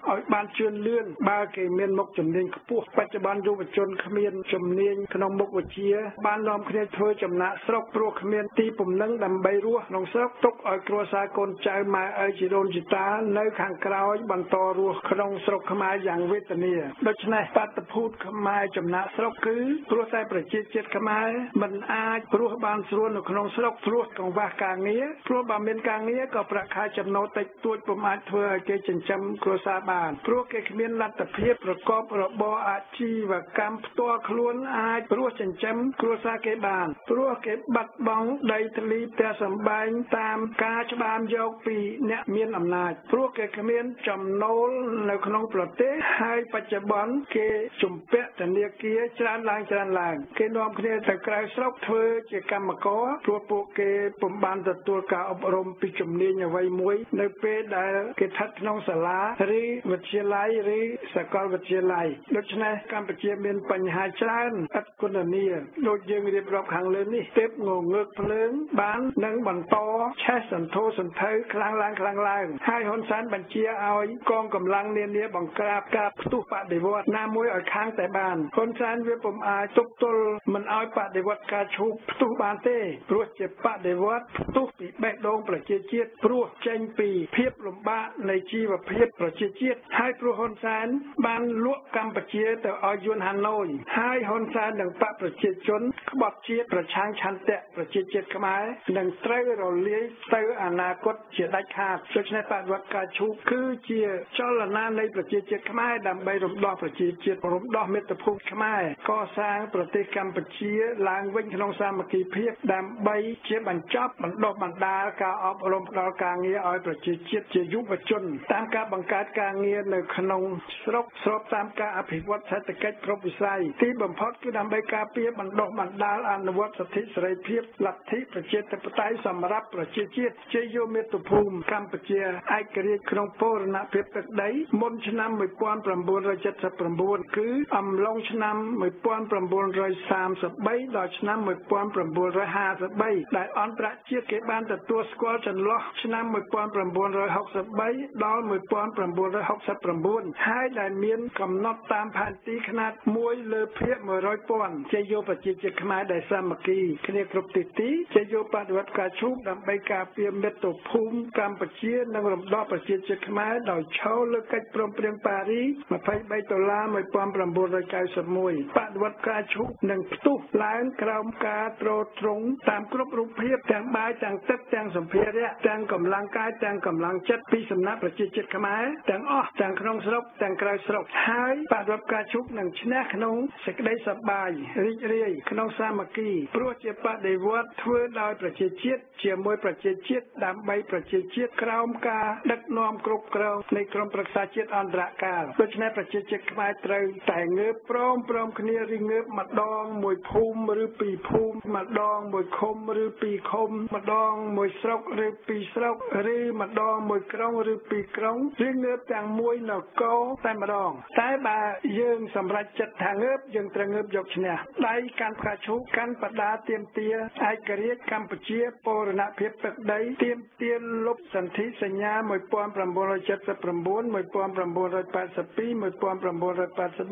ឲ្យបានជឿនលឿនបើគេមានមុខជំនាញខ្ពស់បច្ចុប្បន្នយុវជនគ្មានជំនាញក្នុងមុខវិជ្ជាបាននាំគ្នាធ្វើចំណាក់ស្រុកព្រោះគ្មានទីពំនឹងដើម្បីរស់ក្នុងស្រុកទុកឲ្យគ្រួសារកូនចៅម៉ែឪជីដូនជីតានៅខាងក្រោយបន្តរស់ក្នុងស្រុកខ្មែរយ៉ាងវេទនាដូច្នេះបាតុភូតខ្មែរចំណាក់ស្រុកគឺព្រោះតែប្រជាជាតិខ្មែរមិនអាចរស់បានស្រួលនៅក្នុងស្រុកព្រោះកង្វះការងារព្រោះបើមានការងារក៏ប្រាក់ខែចំណូលតិចតួចពុំអាចធ្វើឲ្យគេចិញ្ចឹមគ្រួសារបានព្រោះគេគ្មានលទ្ធភាពប្រកបរបរអាជីវកម្មផ្ទាល់ខ្លួនអាចរស់ចិញ្ចឹមគ្រួសារគេបានព្រោះគេបាត់បង់ដីធ្លីផ្ទះសម្បែងតាមការច្បាមយកពីអ្នកមានអំណាចព្រោះគេគ្មានចំណូលនៅក្នុងប្រទេសហើយបច្ចុប្បន្នគេជំពាក់ធនាគារច្រើនឡើងច្រើនឡើងគេនាំគ្នាទៅក្រៅស្រុកធ្វើជាកម្មករព្រោះពួកគេពុំបានទទួលការអប់រំពីជំនាញអ្វីមួយនៅពេលដែលគេស្ថិតក្នុងសាលាឬវិទ្យាល័យឬសាកលវិទ្យាល័យដូច្នេះកម្ពុជាមានបញ្ហាច្រើនឥតគុណនាដូចយើងរៀបរាប់ខាងលើនេះទេពងងើកភ្លើងបាននឹងបន្តឆេះសន្ធោសន្ធៅខ្លាំងឡើងខ្លាំងឡើងហើយហ៊ុនសែនបញ្ជាឲ្យកងកម្លាំងនានាបង្ក្រាបការផ្ទុះបដិវត្តន៍ណាមួយឲ្យខាងតែបានហ៊ុនសែនវាពុំអាចទប់ទល់មិនឲ្យបដិវត្តន៍ការឈូកផ្ទុះបានទេព្រោះជាបដិវត្តន៍ផ្ទុះពីបេះដូងប្រជាជាតិព្រោះចេញពីភាពលំបាកនៃជីវភាពប្រជាជាតិហើយព្រោះហ៊ុនសែនបានលក់កម្ពុជាទៅឲ្យយួនហាណូយហើយហ៊ុនសែននិងបកប្រជាជនក្បត់ជាតិប្រឆាំងឆន្ទៈប្រជាជាតិខ្មែរនឹងត្រូវរលាយទៅអនាគតជាដាច់ខាតដូច្នេះបដិវត្តការឈូកគឺជាចលនានៃប្រជាជាតិខ្មែរដើម្បីរំដោះប្រជាជាតិរំដោះមាតុភូមិខ្មែរកសាងប្រទេសកម្ពុជាឡើងវិញក្នុងសាមគ្គីភាពដើម្បីជាបញ្ចប់បណ្ដុះបណ្ដាលការអប់រំផ្ដល់ការងារឲ្យប្រជាជាតិជាយុវជនតាមការបង្កើតការងារនៅក្នុងស្រុកស្របតាមការអភិវឌ្ឍសេដ្ឋកិច្ចគ្រប់វិស័យទីបំផុតគឺដើម្បីការពារបណ្ដុះបណ្ដាលអនុវត្តសិទ្ធិសេរីភាពលទ្ធិប្រជាធិបតេយ្យសម្រាប់ប្រជាជាតិជាយុមាតុភូមិកម្ពុជាឯករាជ្យក្នុងបូរណភាពទឹកដីមុនឆ្នាំmột nghìn chín trăm bảy mươi chínគឺអំឡុងឆ្នាំmột nghìn chín trăm ba mươi baដល់ឆ្នាំmột nghìn chín trăm năm mươi baដែលអន្តរជាតិគេបានទទួលស្គាល់ចន្លោះឆ្នាំmột nghìn chín trăm sáu mươi baដល់một nghìn chín trăm sáu mươi chínហើយដែលមានកំណត់តាមផែនទីខ្នាតមួយលើភាគmột trămពាន់ជាយុប្រជាជាតិខ្មែរដែលសាមគ្គីគ្នាគ្រប់ទិសទីជាយុបដិវត្តការឈូកដើម្បីការពារមាតុភូមិកម្ពុជានិងរំដោះប្រជាជាតិខ្មែរដោយឈរលើកិច្ចព្រមព្រៀងប៉ារីស23ដុល្លារmột nghìn chín trăm chín mươi mốtបដិវត្តការឈូកនឹងផ្ទុះឡើងក្រោមការទ្រទ្រង់តាមគ្រប់រូបភាពទាំងបាយទាំងទឹកទាំងសម្ភារៈទាំងកម្លាំងកាយទាំងកម្លាំងចិត្តពីសំណាក់ប្រជាជាតិខ្មែរទាំងអស់ទាំងក្នុងស្រុកទាំងក្រៅស្រុកហើយបដិវត្តការឈូកនឹងឈ្នះក្នុងសេចក្តីសប្បាយរីករាយក្នុងសាមគ្គីព្រោះជាបដិវត្តធ្វើដោយប្រជាជាតិជាមួយប្រជាជាតិដើម្បីប្រជាជាតិក្រោមការដឹកនាំគ្រប់គ្រងនៃក្រុមប្រឹក្សាជាតិអន្តរកាលដូច្នេះប្រជាជាតិខ្មែរត្រូវតែងើបព្រមព្រមគ្នារីងើបម្ដងមួយភូមិឬពីរភូមិម្ដងមួយឃុំឬពីរឃុំម្ដងមួយស្រុកឬពីរស្រុកឬម្ដងមួយក្រុងឬពីរក្រុងឬងើបទាំងមួយនគរតែម្ដងតែបើយើងសម្រេចចិត្តថាងើបយើងត្រូវងើបយកឈ្នះដៃកាន់ផ្កាឈូកកាន់បដាទាមទារឯករាជ្យកម្ពុជាបូរណភាពទឹកដីទាមទារលុបសន្ធិសញ្ញាmột nghìn chín trăm bảy mươi chín một nghìn chín trăm tám mươi hai một nghìn chín trăm tám mươi ba một nghìn chín trăm tám mươi ba một nghìn chín trăm tám mươi nămនិងtwo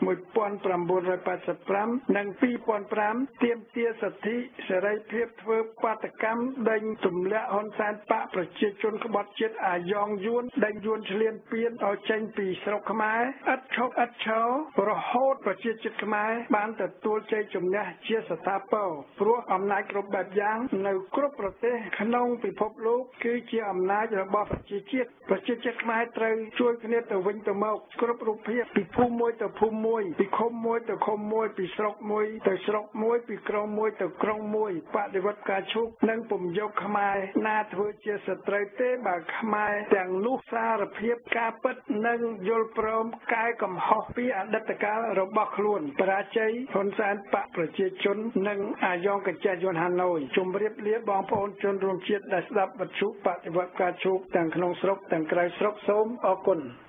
thousand fiveទាមទារសិទ្ធិសេរីភាពធ្វើបាតកម្មដេញទម្លាក់ហ៊ុនសែនបកប្រជាជនក្បត់ជាតិអាយ៉ងយួនដេញយួនឈ្លានពានឲ្យចេញពីស្រុកខ្មែរឥតឈប់ឥតឈររហូតប្រជាជាតិខ្មែរបានទទួលជ័យជំនះជាស្ថាពរព្រោះអំណាចគ្រប់បែបយ៉ាងនៅគ្រប់ប្រទេសក្នុងពិភពលោកគឺជាអំណាចរបស់ប្រជាជាតិប្រជាជាតិខ្មែរត្រូវជួយគ្នាទៅវិញទៅមកគ្រប់រូបភាពពីភូមិមួយទៅភូមិមួយពីឃុំមួយទៅឃុំមួយពីស្រុកមួយទៅស្រុកមួយពីក្រុងមួយទៅក្រុងមួយបដិវត្តការឈូកនិងពុំយកខ្មែរណាធ្វើជាសត្រូវទេបើខ្មែរទាំងនោះសារភាពការពិតនិងយល់ព្រមកែកំហុសពីអតីតកាលរបស់ខ្លួនបរាជ័យហ៊ុនសែនបកប្រជាជននិងអាយ៉ងកញ្ចេះយួនហាណូយជម្រាបលាបងប្អូនជនរួមជាតិដែលស្ដាប់វិទ្យុបដិវត្តការឈូកទាំងក្នុងស្រុកទាំងក្រៅស្រុកសូមអរគុណ